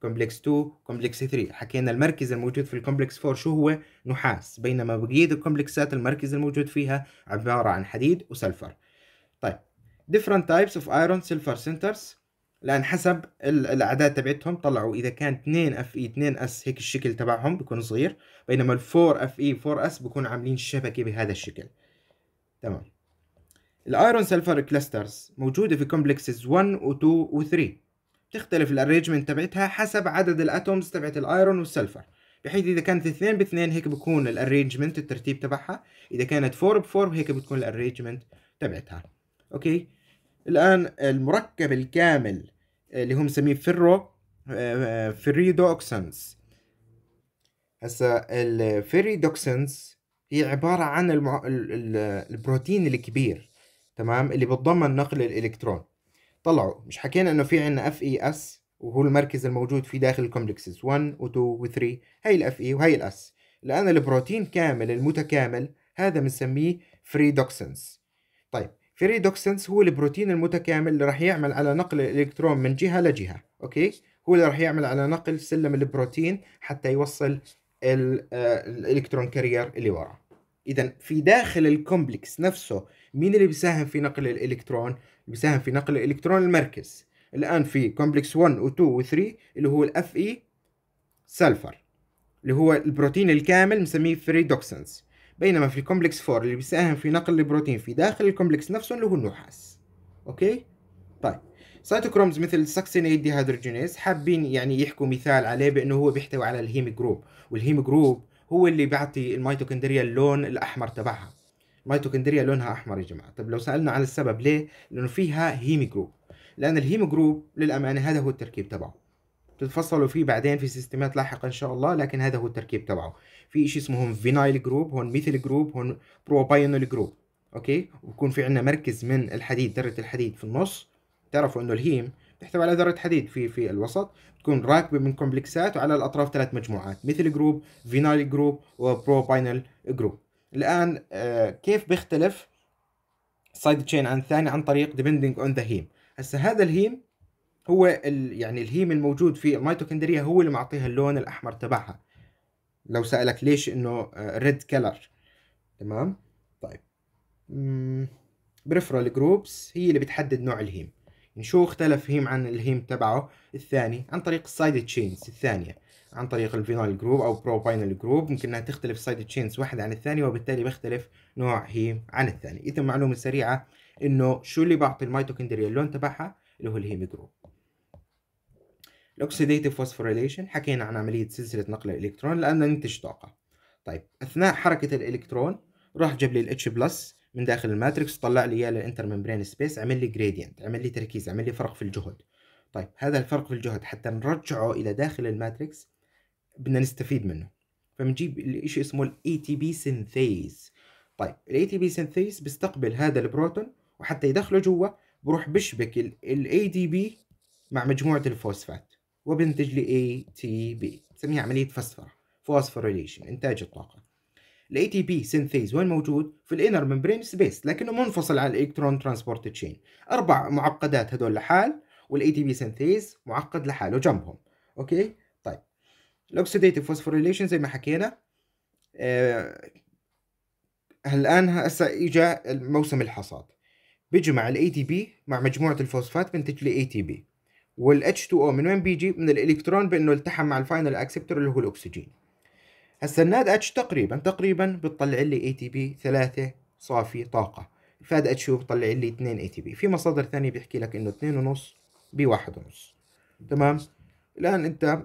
كومبلكس اتنين، كومبلكس ثلاثة. حكينا المركز الموجود في الكومبلكس أربعة شو هو؟ نحاس، بينما بقية الكومبلكسات المركز الموجود فيها عبارة عن حديد وسلفر. طيب different types of iron silver centers، لان حسب الاعداد تبعتهم طلعوا اذا كان اثنين اف اي اثنين اس هيك الشكل تبعهم بيكون صغير، بينما ال أربعة اف اي أربعة اس بيكون عاملين شبكه بهذا الشكل. تمام. الايرون سلفر كلاسترز موجوده في كومبلكسز واحد و2 و3، بتختلف الارينجمنت تبعتها حسب عدد الاتومز تبعت الايرون والسلفر، بحيث اذا كانت اثنين باثنين هيك بكون الارينجمنت الترتيب تبعها، اذا كانت أربعة بأربعة هيك بتكون الارينجمنت تبعتها. اوكي. الآن المركب الكامل اللي هم مسميه فيرو فيريدوكسنز. هسا الفيريدوكسنز هي عبارة عن المع... ال... ال... البروتين الكبير، تمام، اللي بتضمن نقل الإلكترون. طلعوا مش حكينا إنه في عنا اف اي اس وهو المركز الموجود في داخل الكومبلكسز واحد و2 و3، هي الاف اي وهي الاس. الآن البروتين كامل المتكامل هذا بنسميه فريدوكسنز. طيب فريدوكسنس هو البروتين المتكامل اللي راح يعمل على نقل الالكترون من جهه لجهه. اوكي، هو اللي راح يعمل على نقل سلم البروتين حتى يوصل الالكترون كارير اللي وراه. اذا في داخل الكومبلكس نفسه مين اللي بيساهم في نقل الالكترون؟ اللي بيساهم في نقل الالكترون المركز. الان في كومبلكس واحد و2 و3 اللي هو الاف اي سلفر اللي هو البروتين الكامل مسميه فريدوكسنس، بينما في الكومبلكس أربعة اللي بيساهم في نقل البروتين في داخل الكومبلكس نفسه اللي هو النحاس. اوكي. طيب سيتوكرومز مثل السكسينيد ديهيدروجينيز حابين يعني يحكوا مثال عليه بانه هو بيحتوي على الهيم جروب، والهيم جروب هو اللي بيعطي الميتوكوندريا اللون الاحمر تبعها. الميتوكوندريا لونها احمر يا جماعه. طيب لو سالنا عن السبب ليه؟ لانه فيها هيم جروب. لان الهيم جروب للامانه هذا هو التركيب تبعه، تتفصلوا فيه بعدين في سيستمات لاحقة إن شاء الله، لكن هذا هو التركيب تبعه. في شيء اسمه هون فينايل جروب، هون ميثيل جروب، هون بروباينول جروب. أوكي. وبكون في عندنا مركز من الحديد، ذرة الحديد في النص. تعرفوا إنه الهيم تحتوي على ذرة حديد في في الوسط، تكون راكبة من كومبلكسات، وعلى الأطراف ثلاث مجموعات: ميثيل جروب، فينايل جروب، وبروباينول جروب. الآن آه كيف بيختلف سايد تشين عن الثاني؟ عن طريق depending on the heme. هسه هذا الهيم هو ال... يعني الهيم الموجود في الميتوكوندريا هو اللي معطيها اللون الاحمر تبعها. لو سألك ليش انه ريد كلر. تمام. طيب بريفرال جروبس هي اللي بتحدد نوع الهيم. يعني شو اختلف هيم عن الهيم تبعه الثاني؟ عن طريق السايد تشينز الثانية، عن طريق الفينال جروب او بروباينال جروب ممكن انها تختلف سايد تشينز واحدة عن الثانية، وبالتالي بيختلف نوع هيم عن الثاني. اذا معلومة سريعة انه شو اللي بعطي الميتوكوندريا اللون تبعها؟ اللي هو الهيم جروب. الاكسيديتيف فوسفوريليشن حكينا عن عملية سلسلة نقل الإلكترون لأن ننتج طاقة. طيب أثناء حركة الإلكترون راح جاب لي الاتش بلس من داخل الماتريكس، طلع لي إياه للانتر ممبرين سبيس، عمل لي جريدينت، عمل لي تركيز، عمل لي فرق في الجهد. طيب هذا الفرق في الجهد حتى نرجعه إلى داخل الماتريكس بدنا نستفيد منه، فبنجيب الشيء اسمه الاي تي بي سينثيز. طيب الاي تي بي سينثيز بيستقبل هذا البروتون، وحتى يدخله جوا بروح بشبك الاي دي بي مع مجموعة الفوسفات، وبنتج لي اي تي بي، بسميها عملية فسفرة، فوسفوريليشن، إنتاج الطاقة. الاي تي بي سينثيز وين موجود؟ في الانر ممبرين سبيس، لكنه منفصل عن الالكترون ترانسبورت تشين. أربع معقدات هدول لحال، والاي تي بي سينثيز معقد لحاله جنبهم. اوكي. طيب الاكسيديتيف فوسفوريليشن زي ما حكينا. آه الان هسه اجى موسم الحصاد، بيجمع الاي تي بي مع مجموعة الفوسفات بنتج لي اي تي بي. والاتش تو او من وين بيجي؟ من الالكترون بانه التحم مع الفاينل اكسبتور اللي هو الاكسجين. هسه الناد اتش تقريبا تقريبا بتطلع لي اي تي بي ثلاثة صافي طاقه، الفاد اتش هو بيطلع لي اثنين اي تي بي. في مصادر ثانيه بيحكي لك انه اثنين ونص ب واحد ونص. تمام. الان انت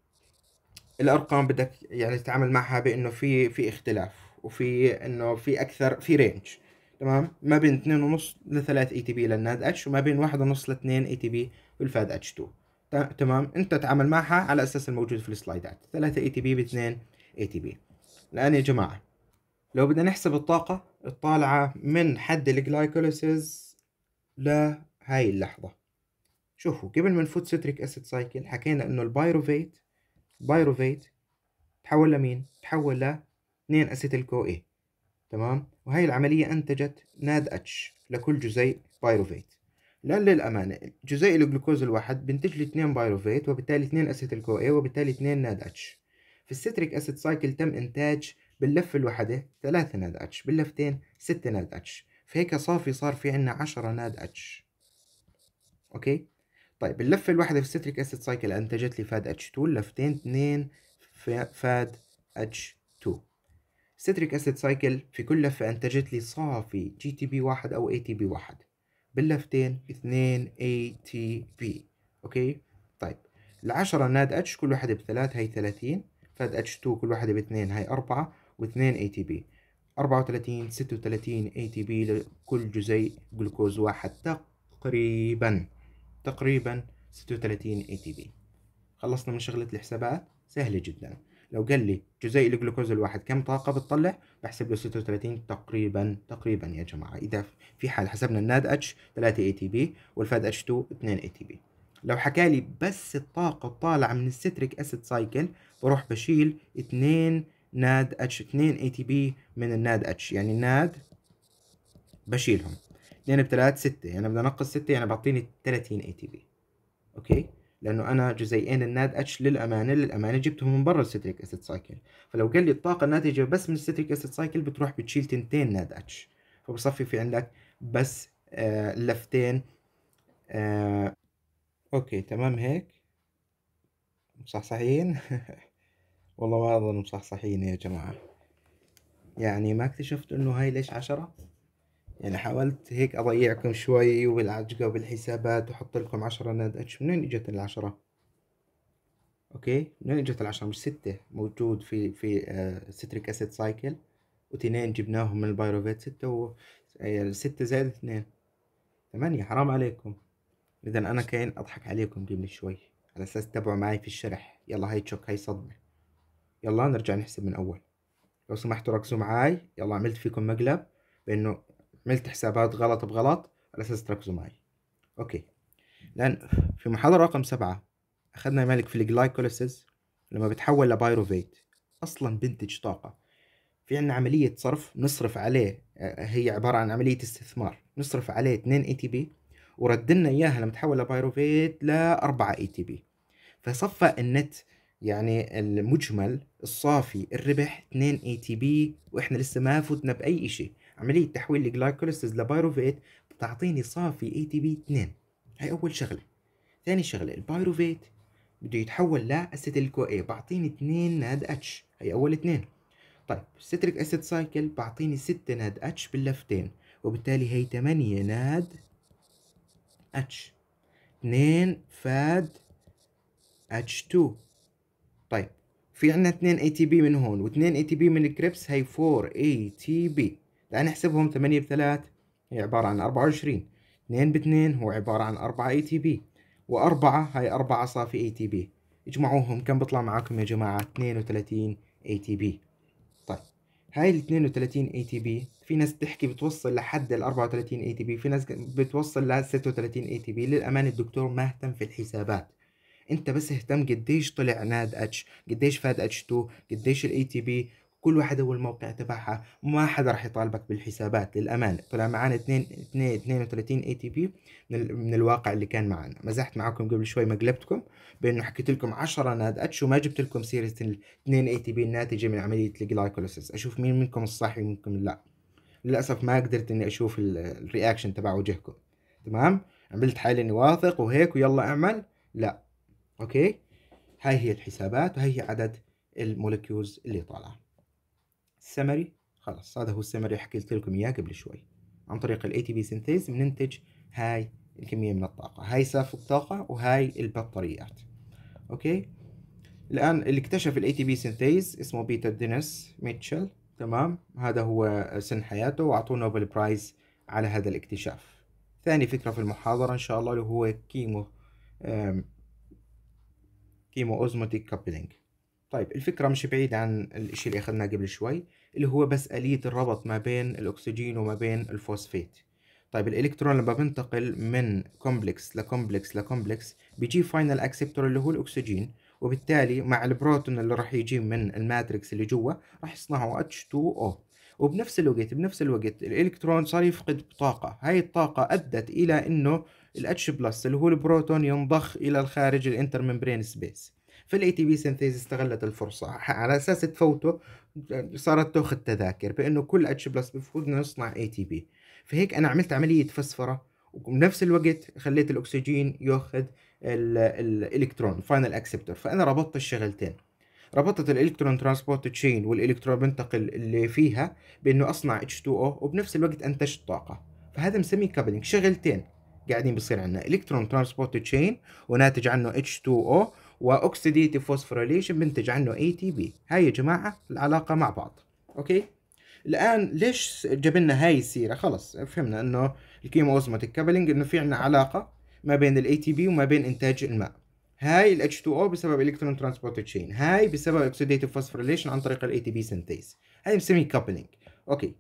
الارقام بدك يعني تتعامل معها بانه في في اختلاف، وفي انه في اكثر في رينج. تمام. ما بين اثنين ونص ل ثلاثة اي تي بي للناد اتش، وما بين واحد ونص ل اثنين اي تي بي بالفاد اتش اثنين. تمام. انت تعامل معها على اساس الموجود في السلايدات، ثلاثة اي تي بي ب اثنين اي تي بي. الان يا جماعه لو بدنا نحسب الطاقه الطالعه من حد الجلايكوليسيس لهاي اللحظه، شوفوا قبل ما نفوت ستريك اسيد سايكل حكينا انه البايروفيت بايروفيت تحول لمين؟ تحول ل اثنين اسيتيل كو اي. تمام. وهي العمليه انتجت ناد اتش لكل جزيء بايروفيت. لا للأمانة جزيء الجلوكوز الواحد بينتج لي اثنين بايروفيت وبالتالي اثنين أسيتيل كو اي وبالتالي اثنين ناد اتش. في الستريك أسيد سايكل تم إنتاج باللفة الواحدة ثلاثة ناد اتش، باللفتين ستة ناد اتش، فهيك صافي صار في عنا عشرة ناد اتش. أوكي. طيب اللفة الواحدة في الستريك أسيد سايكل أنتجت لي فاد اتش اثنين، اللفتين اثنين فاد اتش اثنين. ستريك أسيد سايكل في كل لفة أنتجت لي صافي جي تي بي واحد أو اي تي بي واحد، باللفتين اثنين اي تي بي. اوكي. طيب العشرة ناد اتش كل واحدة بثلاث هي ثلاثين، فاد اتش اثنين كل واحدة باثنين هي أربعة، واثنين اي تي بي، أربعة وثلاثين ستة وثلاثين اي تي بي لكل جزيء جلوكوز واحد، تقريبا تقريبا ستة وثلاثين اي تي بي. خلصنا من شغلة الحسابات، سهلة جدا. لو قال لي جزيء الجلوكوز الواحد كم طاقة بتطلع، بحسب له ستة وثلاثين تقريبا تقريبا يا جماعة. إذا في حال حسبنا الناد اتش ثلاثة اي تي بي والفاد اتش اثنين اثنين اي تي بي. لو حكى لي بس الطاقة الطالعة من الستريك اسيد سايكل، بروح بشيل اثنين ناد اتش اثنين اي تي بي من الناد اتش، يعني الناد بشيلهم اثنين بثلاث ستة، يعني بدي انقص ستة، يعني بعطيني ثلاثين اي تي بي. اوكي. لانه انا جزيئين الناد اتش للامانه للامانه جبتهم من برا الستريك اسيد سايكل، فلو قال لي الطاقه الناتجه بس من الستريك اسيد سايكل بتروح بتشيل تنتين ناد اتش، فبصفي في عندك بس آه لفتين. آه اوكي تمام هيك مصحصحين. والله ما اظن مصحصحين يا جماعه، يعني ما اكتشفت انه هاي ليش عشرة. يعني حاولت هيك اضيعكم شوي وبالعجقه وبالحسابات واحط لكم عشرة ناد اتش. منين اجت العشرة؟ اوكي منين اجت العشرة؟ مش ستة موجود في في آه ستريك اسيد سايكل، وتنين جبناهم من البايروفيت، ستة و آه، ستة زائد اثنين ثمانية. حرام عليكم. اذا انا كاين اضحك عليكم قبل شوي على اساس تتابعوا معي في الشرح. يلا هاي تشوك، هاي صدمة. يلا نرجع نحسب من اول. لو سمحتوا ركزوا معاي. يلا عملت فيكم مقلب بانه عملت حسابات غلط بغلط على اساس تركزوا معي. اوكي. لان في محاضرة رقم سبعة اخذنا مالك في الجلايكوليسيس لما بتحول لبايروفيت اصلا بنتج طاقة. في عنا عملية صرف نصرف عليه، هي عبارة عن عملية استثمار، نصرف عليه اثنين اي تي بي وردلنا اياها لما تحول لبايروفيت ل أربعة اي تي بي، فصفى النت يعني المجمل الصافي الربح اثنين اي تي بي، واحنا لسه ما فتنا باي شيء. عملية تحويل الجلايكوليسيس لبايروفيت بتعطيني صافي اي تي بي اثنين. هاي اول شغلة. ثاني شغلة البايروفيت بده يتحول لاسيتيل كو اي، بعطيني اثنين ناد اتش، هي اول اثنين. طيب ستريك اسيد سايكل بعطيني ستة ناد اتش باللفتين، وبالتالي هي ثمانية ناد اتش، اثنين فاد اتش اثنين. طيب في عندنا اثنين اي تي بي من هون واثنين اي تي بي من الكريبس، هي أربعة اي تي بي. تعال نحسبهم، ثمانية بثلاث هي عبارة عن أربعة وعشرين، اثنين باثنين هو عبارة عن أربعة اي تي بي، وأربعة هاي أربعة صافي اي تي بي. اجمعوهم كم بيطلع معاكم يا جماعة؟ اثنين وثلاثين اي تي بي. طيب هاي ال اثنين وثلاثين اي تي بي في ناس تحكي بتوصل لحد ال أربعة وثلاثين اي تي بي، في ناس بتوصل ل ستة وثلاثين اي تي بي. للأمانة الدكتور ما اهتم في الحسابات، انت بس اهتم قديش طلع ناد اتش، قديش فاد اتش اثنين، قديش الاي تي بي، كل واحدة والموقع تبعها. ما حدا راح يطالبك بالحسابات. للأمانة طلع معنا اثنين اثنين وثلاثين اي تي بي من, من الواقع اللي كان معنا. مزحت معكم قبل شوي، مقلبتكم بانه حكيت لكم عشرة ناد اتش وما جبت لكم سيرة الاثنين اي تي بي الناتجة من عملية الجلايكوليسيس. اشوف مين منكم الصح ومنكم لا. للأسف ما قدرت اني اشوف الرياكشن تبع وجهكم. تمام. عملت حالي اني واثق وهيك ويلا اعمل. لا. اوكي. هاي هي الحسابات وهي هي عدد المولكيولز اللي طالعه. السمري خلاص، هذا هو السمري حكيت لكم اياه قبل شوي. عن طريق الاي تي بي سينثيز بننتج هاي الكميه من الطاقه، هاي سالفه الطاقه وهاي البطاريات. اوكي. الان اللي اكتشف الاي تي بي سينثيز اسمه بيتر دينيس ميتشل. تمام. هذا هو سن حياته واعطوه نوبل برايز على هذا الاكتشاف. ثاني فكره في المحاضره ان شاء الله اللي هو كيمو كيمو اوزموتيك كابلينج. طيب الفكرة مش بعيدة عن الاشي اللي اخذناه قبل شوي، اللي هو بس آلية الربط ما بين الاكسجين وما بين الفوسفات. طيب الالكترون لما بنتقل من كومبلكس لكومبلكس لكومبلكس بيجي فاينل اكسبتور اللي هو الاكسجين، وبالتالي مع البروتون اللي راح يجي من الماتريكس اللي جوا راح يصنعوا اتش اثنين او، وبنفس الوقت بنفس الوقت الالكترون صار يفقد طاقة. هاي الطاقة ادت الى انه الاتش بلس اللي هو البروتون ينضخ الى الخارج الانترممبرين سبيس. فالاي تي بي سينثيز استغلت الفرصة على اساس تفوته، صارت تاخذ تذاكر بانه كل اتش بلس بفوت نصنع اي تي بي. فهيك انا عملت عملية فسفرة، وبنفس الوقت خليت الاكسجين ياخذ الالكترون فاينل اكسبتور. فانا ربطت الشغلتين، ربطت الالكترون ترانسبورت تشين والالكترون بنتقل اللي فيها بانه اصنع اتش تو او، وبنفس الوقت انتجت طاقه. فهذا مسميه كابلينج، شغلتين قاعدين بيصير عندنا، الكترون ترانسبورت تشين وناتج عنه اتش تو او، واوكسيديتيف فوسفوريليشن بنتج عنه اي تي بي. هاي يا جماعه العلاقه مع بعض. اوكي، الان ليش جاب لنا هاي السيره؟ خلص فهمنا انه الكيمو اوزموتيك كابلينج انه في عندنا علاقه ما بين الاي تي بي وما بين انتاج الماء. هاي ال اتش تو او بسبب الكترون ترانسبورت تشين، هاي بسبب اوكسيديتيف فوسفوريليشن عن طريق الاي تي بي سينثيز. هاي بنسميه كابلينج. اوكي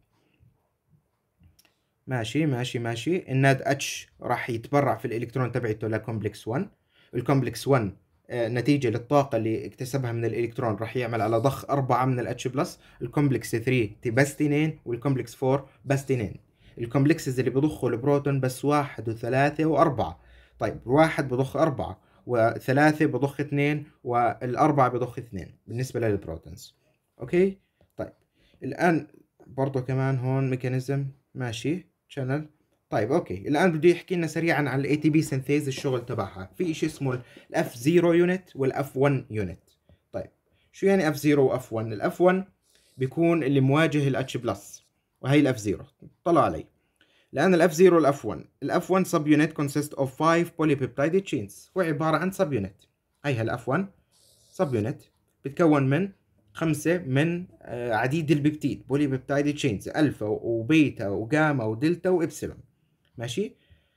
ماشي ماشي ماشي. الناد اتش راح يتبرع في الالكترون تبعته لكومبلكس واحد. الكومبلكس واحد آه نتيجة للطاقة اللي اكتسبها من الالكترون راح يعمل على ضخ أربعة من الاتش بلس. الكومبلكس ثلاثة بس اثنين، والكومبلكس أربعة بس اثنين. الكومبلكسز اللي بضخوا البروتون بس واحد وثلاثة وأربعة. طيب واحد بضخ أربعة، وثلاثة بضخ اثنين، والأربعة بضخ اثنين بالنسبة للبروتونز. أوكي طيب الآن برضو كمان هون ميكانيزم ماشي شانل. طيب اوكي الان بده يحكي لنا سريعا عن الاي تي بي سينثيز، الشغل تبعها. في شيء اسمه الاف صفر يونت والاف واحد يونت. طيب شو يعني اف صفر واف واحد؟ الاف واحد بيكون اللي مواجه الاتش بلس، وهي الاف صفر. طلع علي الان الاف صفر والاف واحد. الاف واحد سب يونت كونسيست اوف خمسة بوليبيبتايد تشينز، هو عباره عن سب يونت. هي الاف واحد سب يونت بتكون من خمسة من عديد البيبتيد، بولي بيبتايد تشينز، الفا وبيتا وجاما ودلتا وابسلون. ماشي.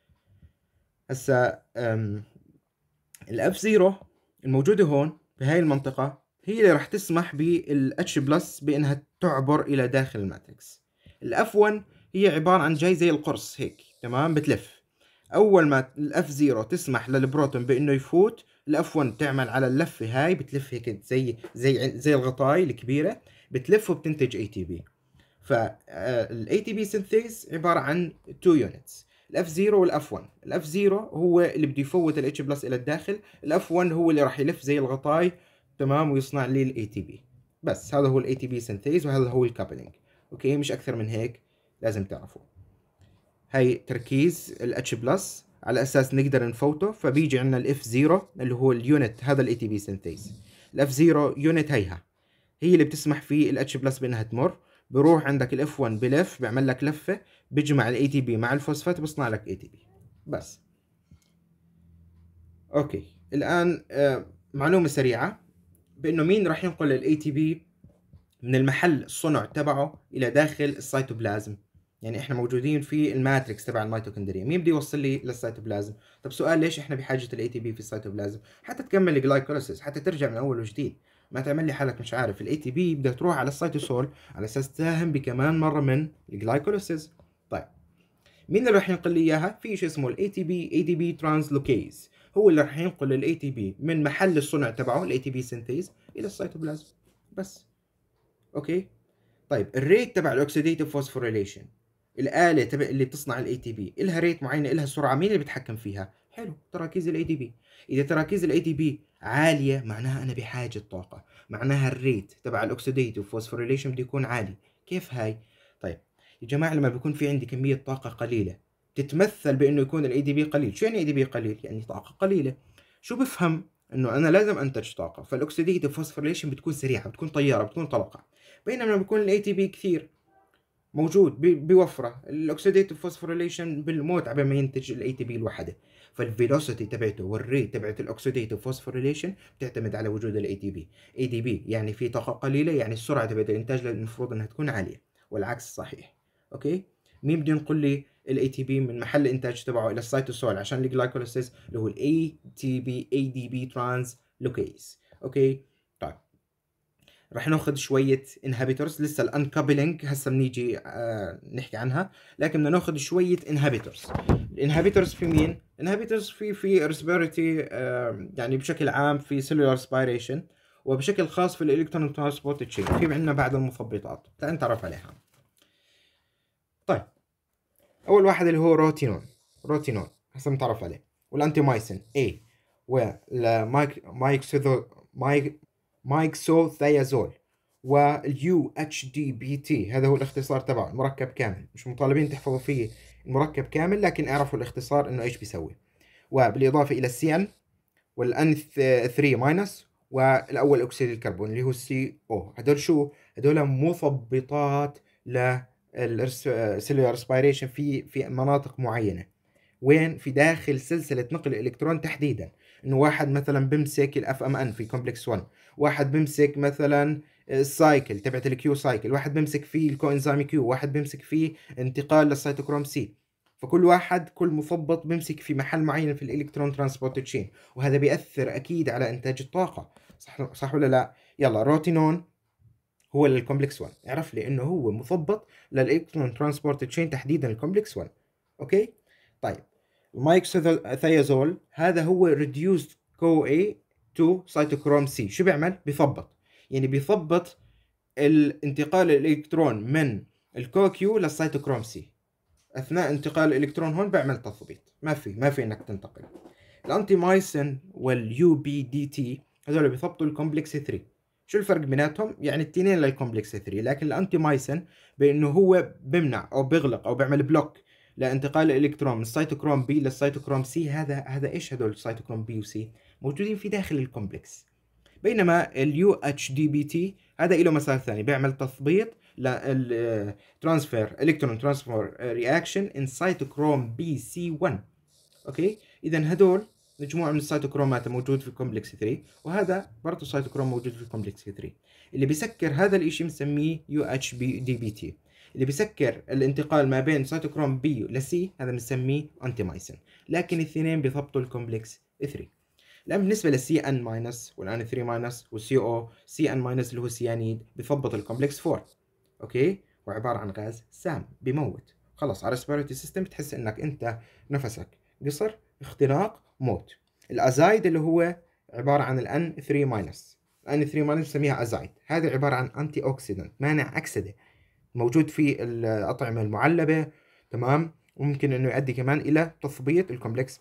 هسا الاف صفر الموجوده هون بهاي المنطقه هي اللي راح تسمح بالاتش بلس بانها تعبر الى داخل الماتريكس. الاف واحد هي عباره عن جاي زي القرص هيك، تمام، بتلف. اول ما الاف صفر تسمح للبروتون بانه يفوت، الاف واحد تعمل على اللفه هاي، بتلف هيك زي زي زي الغطاي الكبيره، بتلف وبتنتج اي تي بي. فالاي تي بي سينثيز عباره عن تو يونتس، الاف صفر والاف واحد. الاف صفر هو اللي بده يفوت الاتش بلس الى الداخل، الاف واحد هو اللي راح يلف زي الغطاي، تمام، ويصنع لي الاي تي بي. بس هذا هو الاي تي بي سينثيز، وهذا هو الكابلينج. اوكي مش اكثر من هيك لازم تعرفوا. هاي تركيز الاتش بلس على اساس نقدر نفوته، فبيجي عندنا الاف صفر اللي هو اليونت، هذا الاي تي بي سينثيز. الاف صفر يونت هيها هي اللي بتسمح في الاتش بلس بانها تمر. بروح عندك الاف واحد بلف، بيعمل لك لفه، بيجمع الاي تي بي مع الفوسفات، بيصنع لك اي تي بي بس. اوكي الان آه معلومه سريعه بانه مين راح ينقل الاي تي بي من المحل الصنع تبعه الى داخل السيتوبلازم. يعني احنا موجودين في الماتريكس تبع الميتوكوندريا، مين بده يوصل لي للسيتوبلازم؟ طب سؤال، ليش احنا بحاجه الاي تي بي في السيتوبلازم؟ حتى تكمل الجلايكوليسيس، حتى ترجع من اول وجديد، ما تعمل لي حالك مش عارف. الاي تي بي بدها تروح على السيتوسول على اساس تساهم بكمان مره من الجلايكوليسيس. طيب مين اللي راح ينقل لي اياها؟ في شيء اسمه الاي تي بي اي تي بي ترانسلوكيز، هو اللي راح ينقل الاي تي بي من محل الصنع تبعه الاي تي بي سينثيز الى السيتوبلازم بس. اوكي طيب الريت تبع الاكسيديتيف فوسفوريليشن، الاله تبع اللي بتصنع الاي تي بي لها ريت معينه، لها سرعه، مين اللي بيتحكم فيها؟ حلو، تراكيز الاي تي بي. اذا تراكيز الاي تي بي عاليه معناها انا بحاجه طاقه، معناها الريت تبع الاكسيديتيف فوسفوريليشن بده يكون عالي. كيف هاي؟ طيب يا جماعه لما بيكون في عندي كميه طاقه قليله تتمثل بانه يكون الاي تي بي قليل. شو يعني اي تي بي قليل؟ يعني طاقه قليله. شو بفهم؟ انه انا لازم انتج طاقه، فالاكسيديتيف فوسفوريليشن بتكون سريعه، بتكون طياره، بتكون طلقه. بينما لما بيكون الاي تي بي كثير موجود بيوفره، الاكسيديتيف فوسفوريليشن بالموت على ما ينتج الاي تي بي الوحده. فالفيلوسيتي تبعته والريت تبعت الاكسيديتيف فوسفوريليشن بتعتمد على وجود الاي تي بي. اي تي بي يعني في طاقه قليله، يعني السرعه تبعت الانتاج المفروض انها تكون عاليه، والعكس صحيح. اوكي مين بده ينقل لي الاي تي بي من محل الانتاج تبعه الى السيتوسول عشان الجلايكوليسيس؟ اللي هو الاي تي بي اي دي بي ترانسلوكيز. اوكي طيب رح ناخذ شوية انهبيتورز، لسه الانكابلينج هسه بنيجي آه نحكي عنها، لكن بدنا ناخذ شوية انهبيتورز. الانهبيتورز في مين؟ انهبيتورز في في ريسبيرتي آه يعني بشكل عام في سيلولار سبايريشن، وبشكل خاص في الالكترون ترانسبورت تشين. في عندنا بعض المثبطات تعال نتعرف عليها. اول واحد اللي هو روتينون. روتينون هسه متعرف عليه، والانتيمايسين A، والمايك مايكسوذو مايك مايكسوثيازول، واليو اتش دي بي تي. هذا هو الاختصار تبعه، المركب كامل. مش مطالبين تحفظوا فيه المركب كامل، لكن اعرفوا الاختصار انه ايش بيسوي. وبالاضافه الى السي ان والان ثلاثة ماينس والاول اكسيد الكربون اللي هو السي او. هدول شو؟ هدول مثبطات للسيلولار ريسبيريشن في في مناطق معينه. وين؟ في داخل سلسله نقل الالكترون تحديدا. انه واحد مثلا بمسك الاف ام ان في كومبلكس واحد، واحد بمسك مثلا السايكل تبعت الكيو سايكل، واحد بمسك فيه الكوانزيم كيو، واحد بمسك فيه انتقال للسيتوكروم سي. فكل واحد كل مثبط بمسك في محل معين في الالكترون ترانسبورت تشين، وهذا بيأثر اكيد على انتاج الطاقه. صح صح ولا لا؟ يلا، روتينون هو للكومبلكس واحد، اعرف لي انه هو مثبط للالكترون ترانسبورت تشين تحديدا الكومبلكس واحد. اوكي طيب، المايكسوثيازول هذا هو reduced كو اي تو سيتوكروم سي. شو بيعمل؟ بيثبط، يعني بيثبط الانتقال الالكترون من الكو كيو للسيتوكروم سي. اثناء انتقال الالكترون هون بيعمل تثبيط، ما في ما في انك تنتقل. الانتي مايسين واليو بي دي تي هذول بيثبطوا الكومبلكس ثلاثة. شو الفرق بيناتهم؟ يعني التنين للكومبلكس ثلاثة، لكن الانتي مايسين بانه هو بمنع او بيغلق او بيعمل بلوك لانتقال الالكترون من السيتوكروم بي للسيتوكروم سي. هذا هذا ايش؟ هذول السيتوكروم بي وسي موجودين في داخل الكومبلكس. بينما اليو اتش دي بي تي هذا له مسار ثاني، بيعمل تثبيط للترانسفير الكترون ترانسفير رياكشن ان سيتوكروم بي سي واحد. اوكي، اذا هدول مجموعه من السيتوكرومات موجود في كومبلكس ثلاثة، وهذا برضه سيتوكروم موجود في كومبلكس ثلاثة. اللي بيسكر هذا الاشي بنسميه يو اتش بي دي بي تي. اللي بيسكر الانتقال ما بين سيتوكروم بي لسي هذا بنسميه انتيمايسين. لكن الاثنين بيضبطوا الكومبلكس ثلاثة. الان بالنسبه للسي ان ماينس والان ثلاثة ماينس والسي او، سي ان ماينس اللي هو سيانيد بيضبط الكومبلكس أربعة. اوكي، وعباره عن غاز سام بيموت. خلص على ريسبيراتوري سيستم بتحس انك انت نفسك قصر، اختناق، موت. الازايد اللي هو عباره عن الان ثلاثة ماينس، الان ثلاثة ماينس بسميها ازايد. هذا عباره عن انتي اوكسيدنت، مانع اكسده، موجود في الاطعمه المعلبه. تمام، وممكن انه يؤدي كمان الى تثبيط الكومبلكس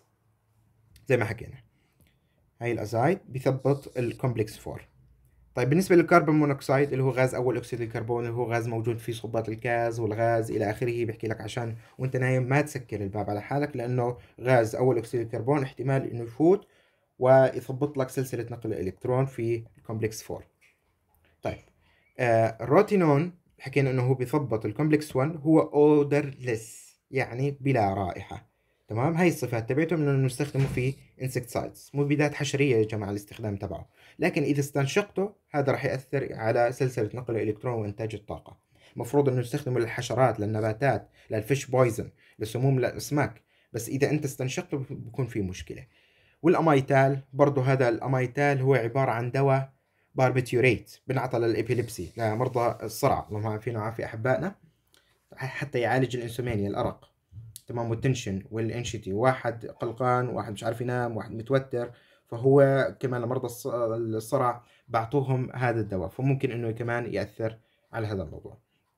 زي ما حكينا. هاي الازايد بثبط الكومبلكس أربعة. طيب بالنسبة للكربون مونوكسيد اللي هو غاز أول أكسيد الكربون، اللي هو غاز موجود في صباط الكاز والغاز إلى آخره، بحكي لك عشان وأنت نايم ما تسكر الباب على حالك، لأنه غاز أول أكسيد الكربون احتمال إنه يفوت ويثبط لك سلسلة نقل الإلكترون في الكومبلكس أربعة. طيب آه الروتينون حكينا إنه هو بيثبط الكومبلكس واحد، هو أودرلس يعني بلا رائحة. تمام، هاي الصفات تبعته انه نستخدمه في انسكتسايدز، مبيدات حشريه يا جماعه الاستخدام تبعه. لكن اذا استنشقته هذا راح ياثر على سلسله نقل الالكترون وانتاج الطاقه. المفروض انه نستخدمه للحشرات، للنباتات، للفيش بويزن، لسموم الاسماك. بس اذا انت استنشقته بكون في مشكله. والاميتال برضه، هذا الاميتال هو عباره عن دواء باربيتيوريت بنعطى للابيليبسي، لمرضى الصرع، اللهم عافينا وعافي احبائنا، حتى يعالج الانسومينيا، الارق. تمام، والتنشن والانشيتي، واحد قلقان، واحد مش عارف ينام، واحد متوتر. فهو كمان لمرضى الصرع بعطوهم هذا الدواء، فممكن انه كمان ياثر على هذا الموضوع.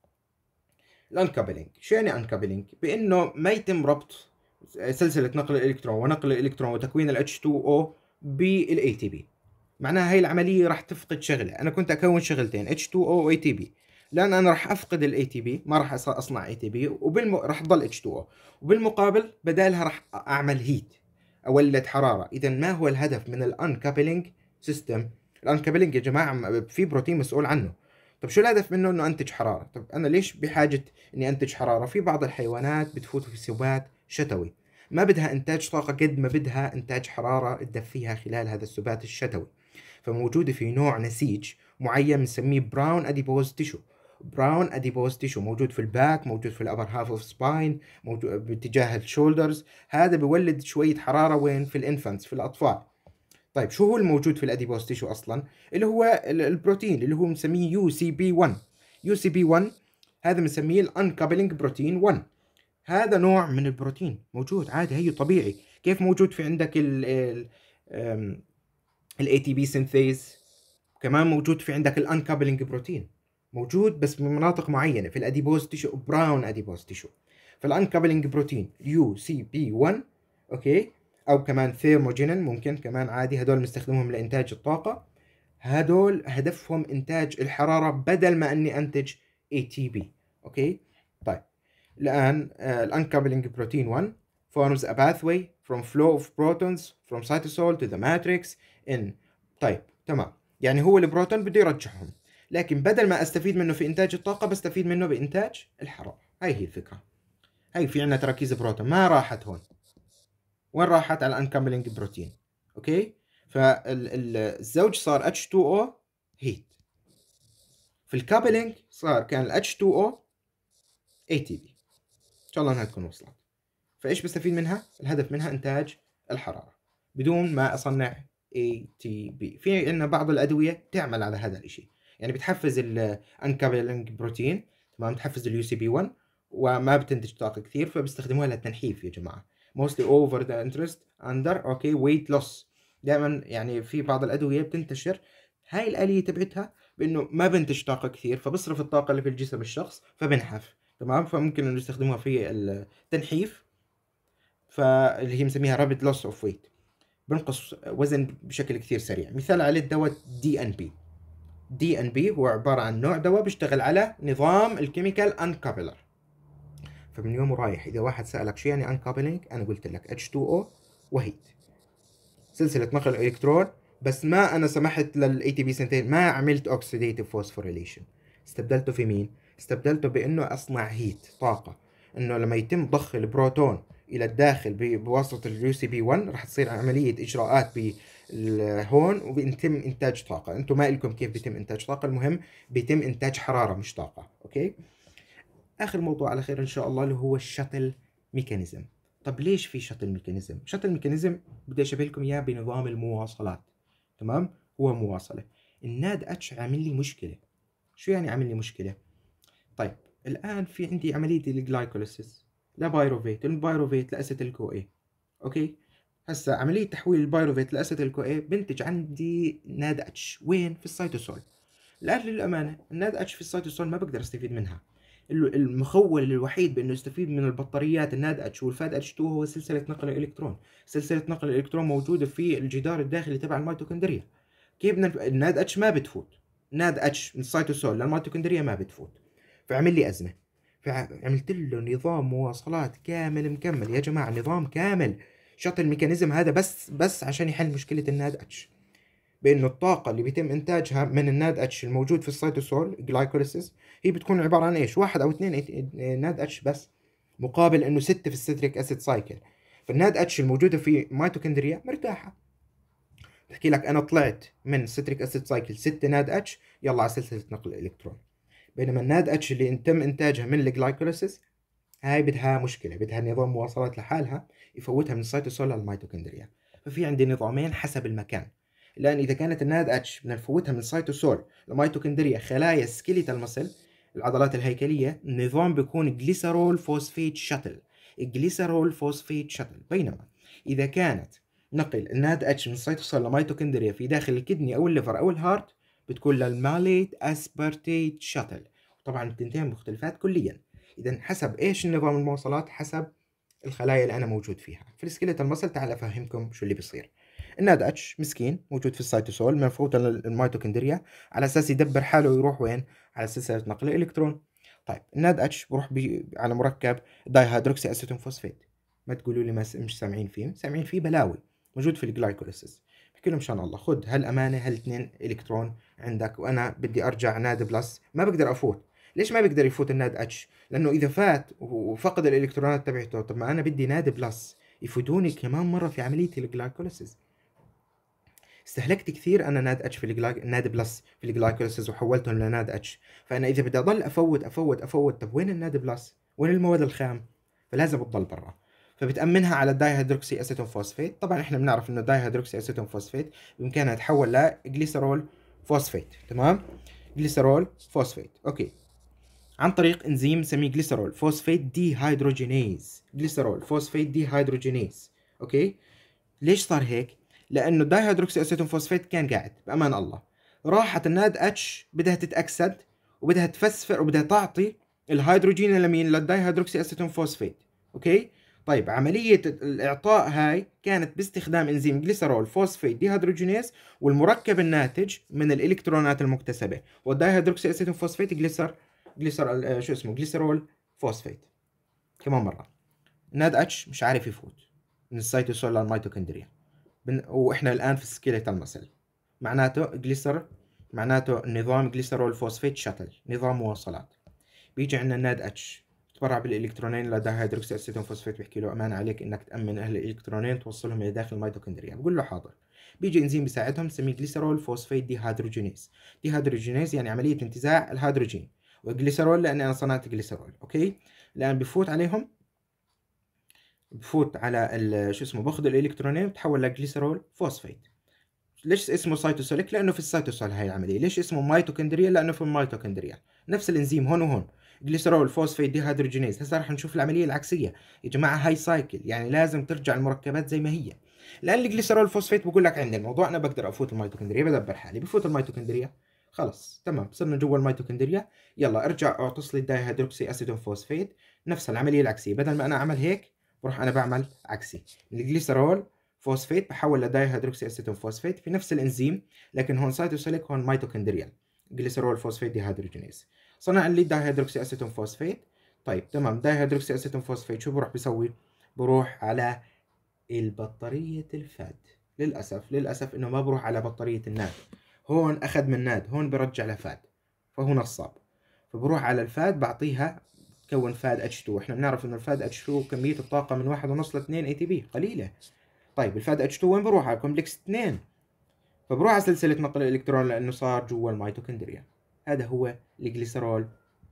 الانكابلينج، شو يعني انكابلينج؟ بانه ما يتم ربط سلسله نقل الالكترون ونقل الالكترون وتكوين ال اتش اثنين او بالاي تي بي. معناها هاي العمليه راح تفقد شغله. انا كنت اكون شغلتين اتش اثنين او و اي تي بي، لان انا راح افقد الاي تي بي، ما راح اصنع اي تي بي، وبالم... راح تضل اتش اثنين او، وبالمقابل بدالها راح اعمل هيت، اولد حراره. اذا ما هو الهدف من الانكابلينج سيستم؟ الانكابلينج يا جماعه في بروتين مسؤول عنه. طب شو الهدف منه؟ انه انتج حراره. طب انا ليش بحاجه اني انتج حراره؟ في بعض الحيوانات بتفوت في سبات شتوي، ما بدها انتاج طاقه قد ما بدها انتاج حراره تدفيها خلال هذا السبات الشتوي. فموجوده في نوع نسيج معين بنسميه براون اديبوز تيشو. براون اديبوز تيشو موجود في الباك، موجود في الابر هاف اوف سباين، موجود باتجاه الشولدرز. هذا بيولد شويه حراره وين؟ في الانفانتس، في الاطفال. طيب شو هو الموجود في الاديبوز تيشو اصلا؟ اللي هو البروتين اللي هو بنسميه يو سي بي واحد. يو سي بي واحد هذا بنسميه الانكابلينج بروتين واحد. هذا نوع من البروتين موجود عادي، هي طبيعي. كيف موجود في عندك ال الاي تي بي سينثيز، كمان موجود في عندك الانكابلينج بروتين، موجود بس بمناطق معينه في الاديبوز تيشو، براون اديبوز تيشو. فالانكابلينج بروتين يو سي بي واحد اوكي، او كمان ثيرموجينين ممكن كمان عادي، هدول بنستخدمهم لانتاج الطاقه. هدول هدفهم انتاج الحراره بدل ما اني انتج اي تي بي. اوكي طيب الان الانكابلينج بروتين واحد forms a pathway from flow of protons from cytosol to the matrix in. طيب تمام، يعني هو البروتون بده يرجعهم، لكن بدل ما استفيد منه في انتاج الطاقه بستفيد منه بانتاج الحراره. هاي هي الفكره. هاي في عندنا تراكيز بروتون ما راحت هون، وين راحت؟ على الانكابلينج بروتين. اوكي فالزوج صار اتش تو او هيت، في الكابلينج صار كان ال اتش تو او اي تي بي. ان شاء الله انها تكون وصلت. فايش بستفيد منها؟ الهدف منها انتاج الحراره بدون ما اصنع اي تي بي. في عندنا بعض الادويه تعمل على هذا الشيء، يعني بتحفز الانكابلينج بروتين، تمام، بتحفز اليو سي بي واحد وما بتنتج طاقه كثير، فبيستخدموها للتنحيف يا جماعه. mostly over the interest under اوكي weight loss. دائما يعني في بعض الادويه بتنتشر هاي الاليه تبعتها بانه ما بنتج طاقه كثير، فبصرف الطاقه اللي في الجسم الشخص فبنحف، تمام. فممكن انه يستخدموها في التنحيف، فاللي هي مسميها رابيد لوس اوف ويت، بنقص وزن بشكل كثير سريع. مثال عليه الدواء دي ان بي. دي ان بي هو عباره عن نوع دواء بيشتغل على نظام الكيميكال انكابلر. فمن يوم ورايح اذا واحد سالك شو يعني انكابلينج، انا قلت لك اتش تو او وهيت، سلسله نقل الالكترون. بس ما انا سمحت للاي تي بي سنتين، ما عملت اوكسيديتيف فوسفوريليشن، استبدلته في مين؟ استبدلته بانه اصنع هيت، طاقه، انه لما يتم ضخ البروتون الى الداخل بواسطه اليو سي بي واحد راح تصير عمليه اجراءات هون وبيتم انتاج طاقه. انتم ما لكم كيف بيتم انتاج طاقه، المهم بيتم انتاج حراره مش طاقه. اوكي اخر موضوع على خير ان شاء الله اللي هو الشاتل ميكانيزم. طب ليش في شاتل ميكانيزم؟ شاتل ميكانيزم بدي اشبه لكم اياه بنظام المواصلات، تمام. هو مواصله. الناد اتش عامل لي مشكله. شو يعني عامل لي مشكله؟ طيب الان في عندي عمليه الجلايكوليسيس لبايروفيت، البايروفيت لاسيتيل كو اي. اوكي هسا عمليه تحويل البايروفيت لاسيتيل كو اي بنتج عندي ناد اتش. وين؟ في السيتوسول. الان للامانه الناد اتش في السيتوسول ما بقدر استفيد منها. المخول الوحيد بانه يستفيد من البطاريات الناد اتش والفاد اتش تو هو سلسله نقل الالكترون. سلسله نقل الالكترون موجوده في الجدار الداخلي تبع الميتوكوندريا. كيف بدنا؟ الناد اتش ما بتفوت، ناد اتش من السيتوسول للميتوكوندريا ما بتفوت، فعمل لي ازمه. فعملت له نظام مواصلات كامل مكمل يا جماعه، نظام كامل شاتل ميكانيزم هذا بس بس عشان يحل مشكله الناد اتش، بانه الطاقه اللي بيتم انتاجها من الناد اتش الموجود في السيتوسول جلايكوليسيس هي بتكون عباره عن ايش؟ واحد او اثنين ناد اتش بس، مقابل انه ستة في الستريك اسيد سايكل. فالناد اتش الموجوده في ميتوكوندريا مرتاحه، بحكي لك انا طلعت من ستريك اسيد سايكل ستة ناد اتش، يلا على سلسله نقل الالكترون. بينما الناد اتش اللي تم انتاجها من الجلايكوليسيس هاي بدها مشكله، بدها نظام مواصلات لحالها يفوتها من السيتوسول للميتوكوندريا. ففي عندي نظامين حسب المكان. الان اذا كانت الناد اتش بدنا نفوتها من السيتوسول لميتوكوندريا خلايا سكيليتال مسل، العضلات الهيكليه، النظام بيكون جليسرول فوسفيت شاتل، جليسرول فوسفيت شاتل. بينما اذا كانت نقل الناد اتش من السيتوسول لميتوكوندريا في داخل الكدني او الليفر او الهارت بتكون للماليت اسبرتيت شاتل. طبعا التنتين مختلفات كليا. اذا حسب ايش النظام المواصلات حسب الخلايا اللي انا موجود فيها. في السكيليتال مسل تعال افهمكم شو اللي بيصير. الناد اتش مسكين موجود في السيتوسول منفوطا للميتوكوندريا على اساس يدبر حاله ويروح وين؟ على سلسله نقل الالكترون. طيب الناد اتش بروح بي على مركب داي هيدروكسي اسيتون فوسفات. ما تقولوا لي ما مش سامعين فيه، سامعين فيه بلاوي، موجود في الجلايكوليسيس. بحكي لهم مشان الله خذ هالامانه هالاثنين الكترون عندك وانا بدي ارجع ناد بلس، ما بقدر افوت. ليش ما بيقدر يفوت الناد اتش؟ لانه اذا فات وفقد الالكترونات تبعته، طب ما انا بدي ناد بلس يفوتوني كمان مره في عمليه الجلايكوليسيس. استهلكت كثير انا ناد اتش في الجلايك ناد بلس في الجلايكوليسيس وحولتهم لناد اتش. فانا اذا بدي اضل افوت افوت افوت، طب وين الناد بلس؟ وين المواد الخام؟ فلازم تضل برا. فبتأمنها على الداي هيدروكسي اسيتون فوسفات. طبعا احنا بنعرف انه الداي هيدروكسي اسيتون فوسفات بامكانها تتحول لجليسرول فوسفات، تمام. جليسرول فوسفات اوكي عن طريق انزيم نسميه جليسرول فوسفات دي هيدروجينيز. جليسرول فوسفات دي هيدروجينيز اوكي. ليش صار هيك؟ لانه الداي هيدروكسي اسيتون فوسفات كان قاعد بامان الله، راحت الناد اتش بدها تتاكسد وبدها تفسفر وبدها تعطي الهيدروجين لمين؟ للداي هيدروكسي اسيتون فوسفيت. اوكي. طيب عملية الإعطاء هاي كانت باستخدام إنزيم جليسرول فوسفيت ديهيدروجينيز، والمركب الناتج من الإلكترونات المكتسبة، والداي هيدروكسي أسيتون فوسفيت جليسر جليسر آه، شو اسمه جليسرول فوسفيت. كمان مرة ناد اتش مش عارف يفوت من السيتوسول للميتوكوندريا، وإحنا الآن في السكيليتال مسل، معناته جليسر، معناته نظام جليسرول فوسفيت شاتل، نظام مواصلات. بيجي عندنا الناد اتش تبرع بالالكترونين لدى هيدروكسي اسيتون فوسفات، بيحكي له امان عليك انك تامن اهل الالكترونين توصلهم الى داخل الميتوكوندريا، بقول له حاضر. بيجي انزيم بيساعدهم نسميه جليسرول فوسفيت ديهيدروجينيز. ديهيدروجينيز يعني عمليه انتزاع الهيدروجين، وجليسرول لان انا صنعت جليسرول. اوكي. الان بفوت عليهم، بفوت على شو اسمه، باخذ الالكترونين بتحول لجليسرول فوسفيت. ليش اسمه سيتوسوليك؟ لانه في السيتوسول هاي العمليه. ليش اسمه ميتوكوندريا؟ لانه في الميتوكوندريا. نفس الانزيم هون وهون، جليسرول فوسفيت ديهيدروجينيز. هسه رح نشوف العمليه العكسيه يا جماعه، هاي سايكل، يعني لازم ترجع المركبات زي ما هي. لان الجليسرول فوسفيت بقول لك عندي الموضوع انا بقدر افوت الميتوكوندريا، بدبر حالي، بفوت الميتوكوندريا، خلص تمام، صرنا جوا الميتوكوندريا. يلا ارجع اعطس لي الدايهيدروكسي اسيدون فوسفيت. نفس العمليه العكسيه، بدل ما انا اعمل هيك بروح انا بعمل عكسي. الجليسرول فوسفيت بحول لداي هيدروكسي اسيتون فوسفيت في نفس الانزيم، لكن هون سيتوسيليك، هون ميتوكوندريال، جليسرول فوسفيت ديهيدروجينيز. صنع لي داي هيدروكسي اسيتون فوسفيت. طيب تمام، داي هيدروكسي اسيتون فوسفيت شو بروح بيسوي؟ بروح على البطارية الفاد. للأسف للأسف إنه ما بروح على بطارية الناد، هون أخذ من ناد، هون برجع لفاد، فهو نصاب. فبروح على الفاد بعطيها تكون فاد اتش تو. احنا بنعرف إنه الفاد اتش تو كمية الطاقة من واحد ونص ل اثنين اي تي بي، قليلة. طيب الفاد اتش تو وين بروح؟ على كومبلكس اثنين، فبروح على سلسلة نقل الإلكترون لأنه صار جوا الميتوكوندريا. هذا هو الجليسرول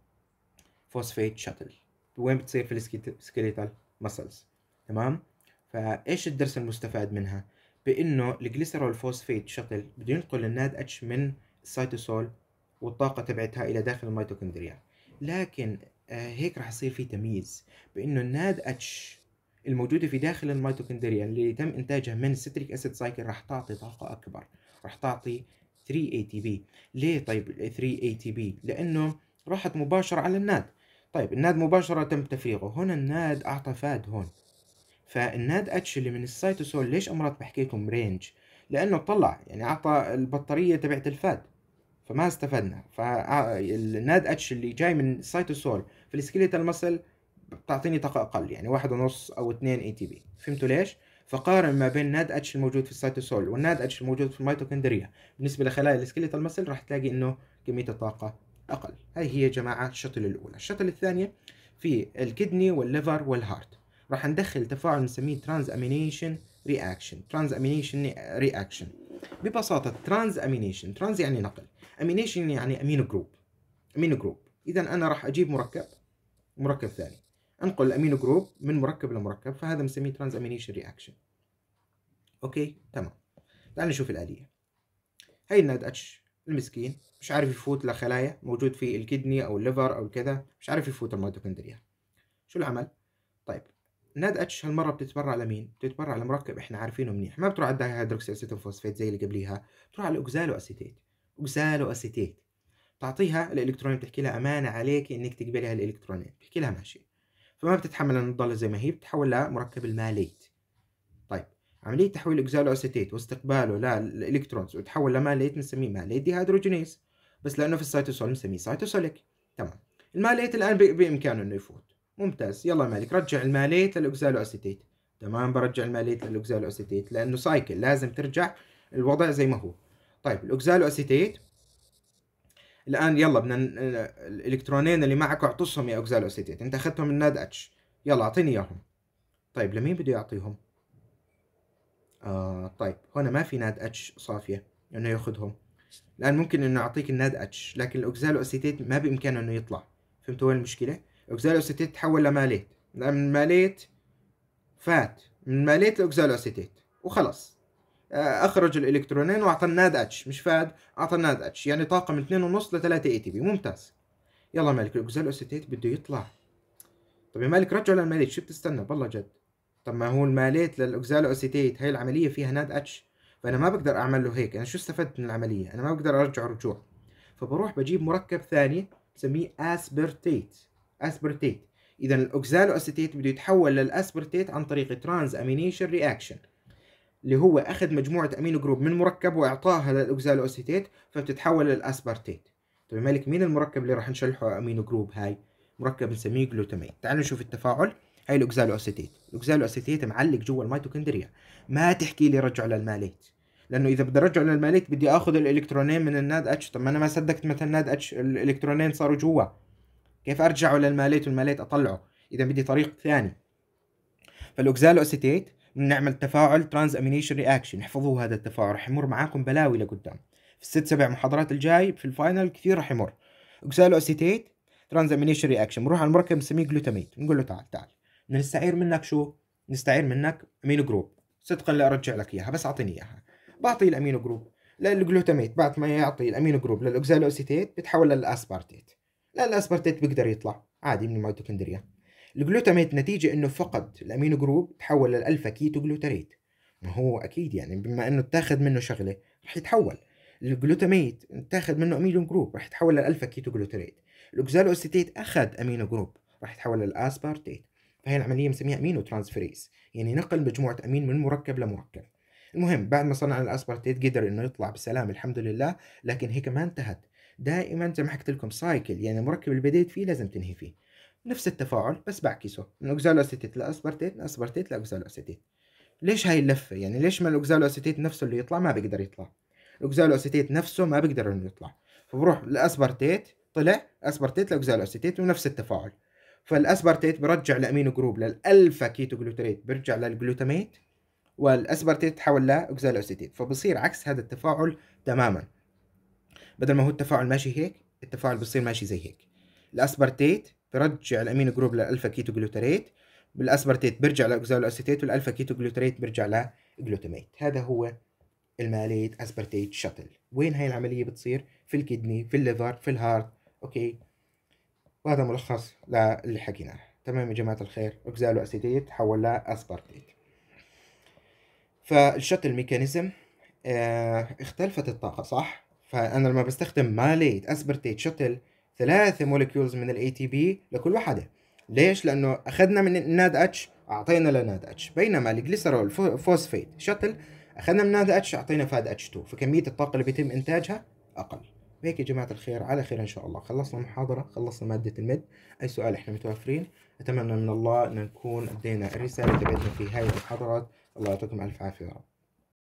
فوسفيت شاتل. وين بتصير؟ في السكيليتال مسلز. تمام. فايش الدرس المستفاد منها؟ بانه الجليسرول فوسفيت شاتل بده ينقل الناد اتش من السيتوسول والطاقة تبعتها إلى داخل الميتوكوندريا، لكن آه هيك راح يصير في تمييز بانه الناد اتش الموجودة في داخل الميتوكوندريا اللي تم إنتاجها من الستريك أسيد سايكل راح تعطي طاقة أكبر، راح تعطي ثري اي تي بي. ليه طيب ثري اي تي بي؟ لأنه راحت مباشرة على الناد. طيب الناد مباشرة تم تفريغه، هنا الناد أعطى فاد هون. فالناد اتش اللي من السيتوسول، ليش أمرات بحكي لكم رينج؟ لأنه طلع يعني أعطى البطارية تبعت الفاد، فما استفدنا. فالناد اتش اللي جاي من السيتوسول في السكيليتال مسل بتعطيني طاقة أقل، يعني واحد ونص أو اثنين اي تي بي. فهمتوا ليش؟ فقارن ما بين ناد اتش الموجود في السيتوسول والناد اتش الموجود في الميتوكوندريا بالنسبة لخلايا السكيليتال مسل، راح تلاقي إنه كمية الطاقة أقل. هاي هي يا جماعة الشطل الأولى. الشطل الثانية في الكدني والليفر والهارت، راح ندخل تفاعل نسميه ترانز امينيشن رياكشن. ترانز امينيشن رياكشن ببساطة، ترانز امينيشن، ترانز يعني نقل، امينيشن يعني امينو جروب. امينو جروب، إذا أنا راح أجيب مركب، مركب ثاني، انقل الامينو جروب من مركب لمركب، فهذا بنسميه ترانز امينيشن رياكشن. اوكي تمام. تعال نشوف الآلية. هاي الناد اتش المسكين مش عارف يفوت لخلايا موجود في الكدني او الليفر او كذا، مش عارف يفوت الميتوكوندريا. شو العمل؟ طيب ناد اتش هالمرة بتتبرع لمين؟ بتتبرع لمركب احنا عارفينه منيح، ما بتروح على الدايهيدروكسي اسيتون فوسفات زي اللي قبليها، بتروح على الاوكزالو اسيتيت. اوكزالو اسيتيت تعطيها الالكترونين، بتحكي لها امانة عليك انك تقبلي هالالكترونين، بتحكي لها ماشي، فما بتتحمل ان تضل زي ما هي، بتتحول لمركب الماليت. طيب عملية تحويل الاوكزالو اسيتيت واستقباله للالكترونز وتحول لماليت بنسميه ماليت ديهيدروجينيز، بس لانه في السيتوسول بنسميه سيتوسوليك. تمام. الماليت الان بامكانه انه يفوت، ممتاز. يلا مالك رجع الماليت للاوكزالو اسيتيت. تمام، برجع الماليت للاوكزالو اسيتيت لانه سايكل، لازم ترجع الوضع زي ما هو. طيب الاوكزالو اسيتيت الان يلا بدنا الالكترونين اللي معك اعطسهم يا اوكزالو اسيتيت، انت اخذتهم من ناد اتش، يلا اعطيني اياهم. طيب لمين بده يعطيهم؟ آه طيب هنا ما في ناد اتش صافيه انه ياخذهم، الان ممكن انه اعطيك الناد اتش، لكن الاوكزالو اسيتيت ما بامكانه انه يطلع. فهمتوا وين المشكله؟ الاوكزالو اسيتيت تحول لماليت، من ماليت فات، من ماليت لاوكزالو اسيتيت وخلص. آه اخرج الالكترونين واعطى الناد اتش، مش فاد، اعطى الناد اتش، يعني طاقه من اثنين ونص ل ثلاثة اي تي بي، ممتاز. يلا مالك الاوكزالو اسيتيت بده يطلع. طب يا مالك رجعه للماليت، شو بتستنى بالله جد؟ طب ما هو الماليت للاوكزالو اسيتيت هاي العمليه فيها ناد اتش، فانا ما بقدر اعمل له هيك، انا شو استفدت من العمليه؟ انا ما بقدر ارجع رجوع، فبروح بجيب مركب ثاني بسميه اسبرتيت. اسبرتيت. اذا الاوكزالو اسيتيت بده يتحول للاسبرتيت عن طريق ترانز امينيشن رياكشن، اللي هو اخذ مجموعه امينو جروب من مركب واعطاها للاوكزالو اسيتيت فبتتحول للاسبرتيت. طيب مالك مين المركب اللي راح نشلحه امينو جروب؟ هاي مركب بنسميه جلوتاميت. تعالوا نشوف التفاعل. هاي الاوكزالو اسيتيت، الاوكزالو اسيتيت معلق جوا الميتوكوندريا. ما تحكي لي رجعه للماليت، لانه اذا بدي ارجعه للماليت بدي اخذ الالكترونين من الناد اتش. طب ما انا ما صدقت مثلا ناد اتش الالكترونين صاروا جوا، كيف ارجعه للماليت والماليت اطلعه؟ اذا بدي طريق ثاني. فالاوكزالو اسيتيت بنعمل تفاعل ترانز امينيشن رياكشن. احفظوه هذا التفاعل، رح يمر معاكم بلاوي لقدام في الست سبع محاضرات الجاي في الفاينل، كثير رح يمر. اوكزالو اسيتيت ترانز امينيشن رياكشن، بنروح على المركب بنسميه جلوتاميت، بنقول له تعال تعال نستعير منك شو؟ نستعير منك امينو جروب. صدقا لا ارجع لك اياها، بس اعطيني اياها. بعطيه الامينو جروب للجلوتاميت، بعد ما يعطي الامينو جروب للاوكزالو اسيتيت بتحول للاسبارتيت. لا الاسبارتيت بيقدر يطلع عادي من الميتوكوندريا. الجلوتاميت نتيجة انه فقد الامينو جروب تحول للالفا كيتو جلوتاريت. ما هو اكيد يعني بما انه اتاخذ منه شغلة رح يتحول. الجلوتاميت اتاخذ منه امينو جروب رح يتحول للالفا كيتو جلوتاريت. الاوكزالو اسيتيت اخذ امينو جروب رح يتحول للاسبارتيت. فهي العملية بنسميها امينو ترانسفيريز، يعني نقل مجموعة امين من مركب لمركب. المهم بعد ما صنع الاسبارتيت قدر انه يطلع بسلام الحمد لله، لكن هيك ما انتهت. دائما زي ما حكيت لكم سايكل، يعني المركب اللي بديت فيه لازم تنهي فيه. نفس التفاعل بس بعكسه من اوكزالو اسيتيت لاسبرتيت، لاسبرتيت لاوكزالو اسيتيت. ليش هاي اللفه؟ يعني ليش ما الاوكزالو اسيتيت نفسه اللي يطلع ما بيقدر يطلع؟ الاوكزالو اسيتيت نفسه ما بيقدر انه يطلع، فبروح لاسبرتيت طلع اسبرتيت لاوكزالو اسيتيت ونفس التفاعل. فالاسبرتيت برجع لامينو جروب للالفا كيتو جلوتريت بيرجع للجلوتاميت، والاسبرتيت تحول لاوكزالو اسيتيت، فبصير عكس هذا التفاعل تماما. بدل ما هو التفاعل ماشي هيك التفاعل بصير ماشي زي هيك. الاسبرتيت برجع الامينو جروب للالفا كيتو جلوتاريت، بالاسبرتيت برجع لاوكزالو اسيتيت، والالفا كيتو جلوتاريت برجع لجلوتاميت. هذا هو الماليت اسبرتيت شاتل. وين هاي العمليه بتصير؟ في الكدني، في الليفر، في الهارت. اوكي، وهذا ملخص للي حكيناه. تمام يا جماعه الخير، اوكزالو اسيتيت تحول لاسبرتيت. فالشاتل ميكانيزم اه اختلفت الطاقه صح؟ فانا لما بستخدم ماليت اسبرتيت شاتل ثلاثة موليكيولز من الاي تي بي لكل وحده. ليش؟ لانه اخذنا من الناد اتش اعطينا لناد اتش، بينما الجليسرول فوسفيت شاتل اخذنا من ناد اتش اعطينا فاد اتش اثنين، فكميه الطاقه اللي بيتم انتاجها اقل. هيك يا جماعه الخير على خير ان شاء الله. خلصنا المحاضره، خلصنا ماده المد. اي سؤال احنا متوفرين. اتمنى من الله ان نكون ادينا الرساله اللي تبعتنا في هاي المحاضرات. الله يعطيكم الف عافيه يا رب.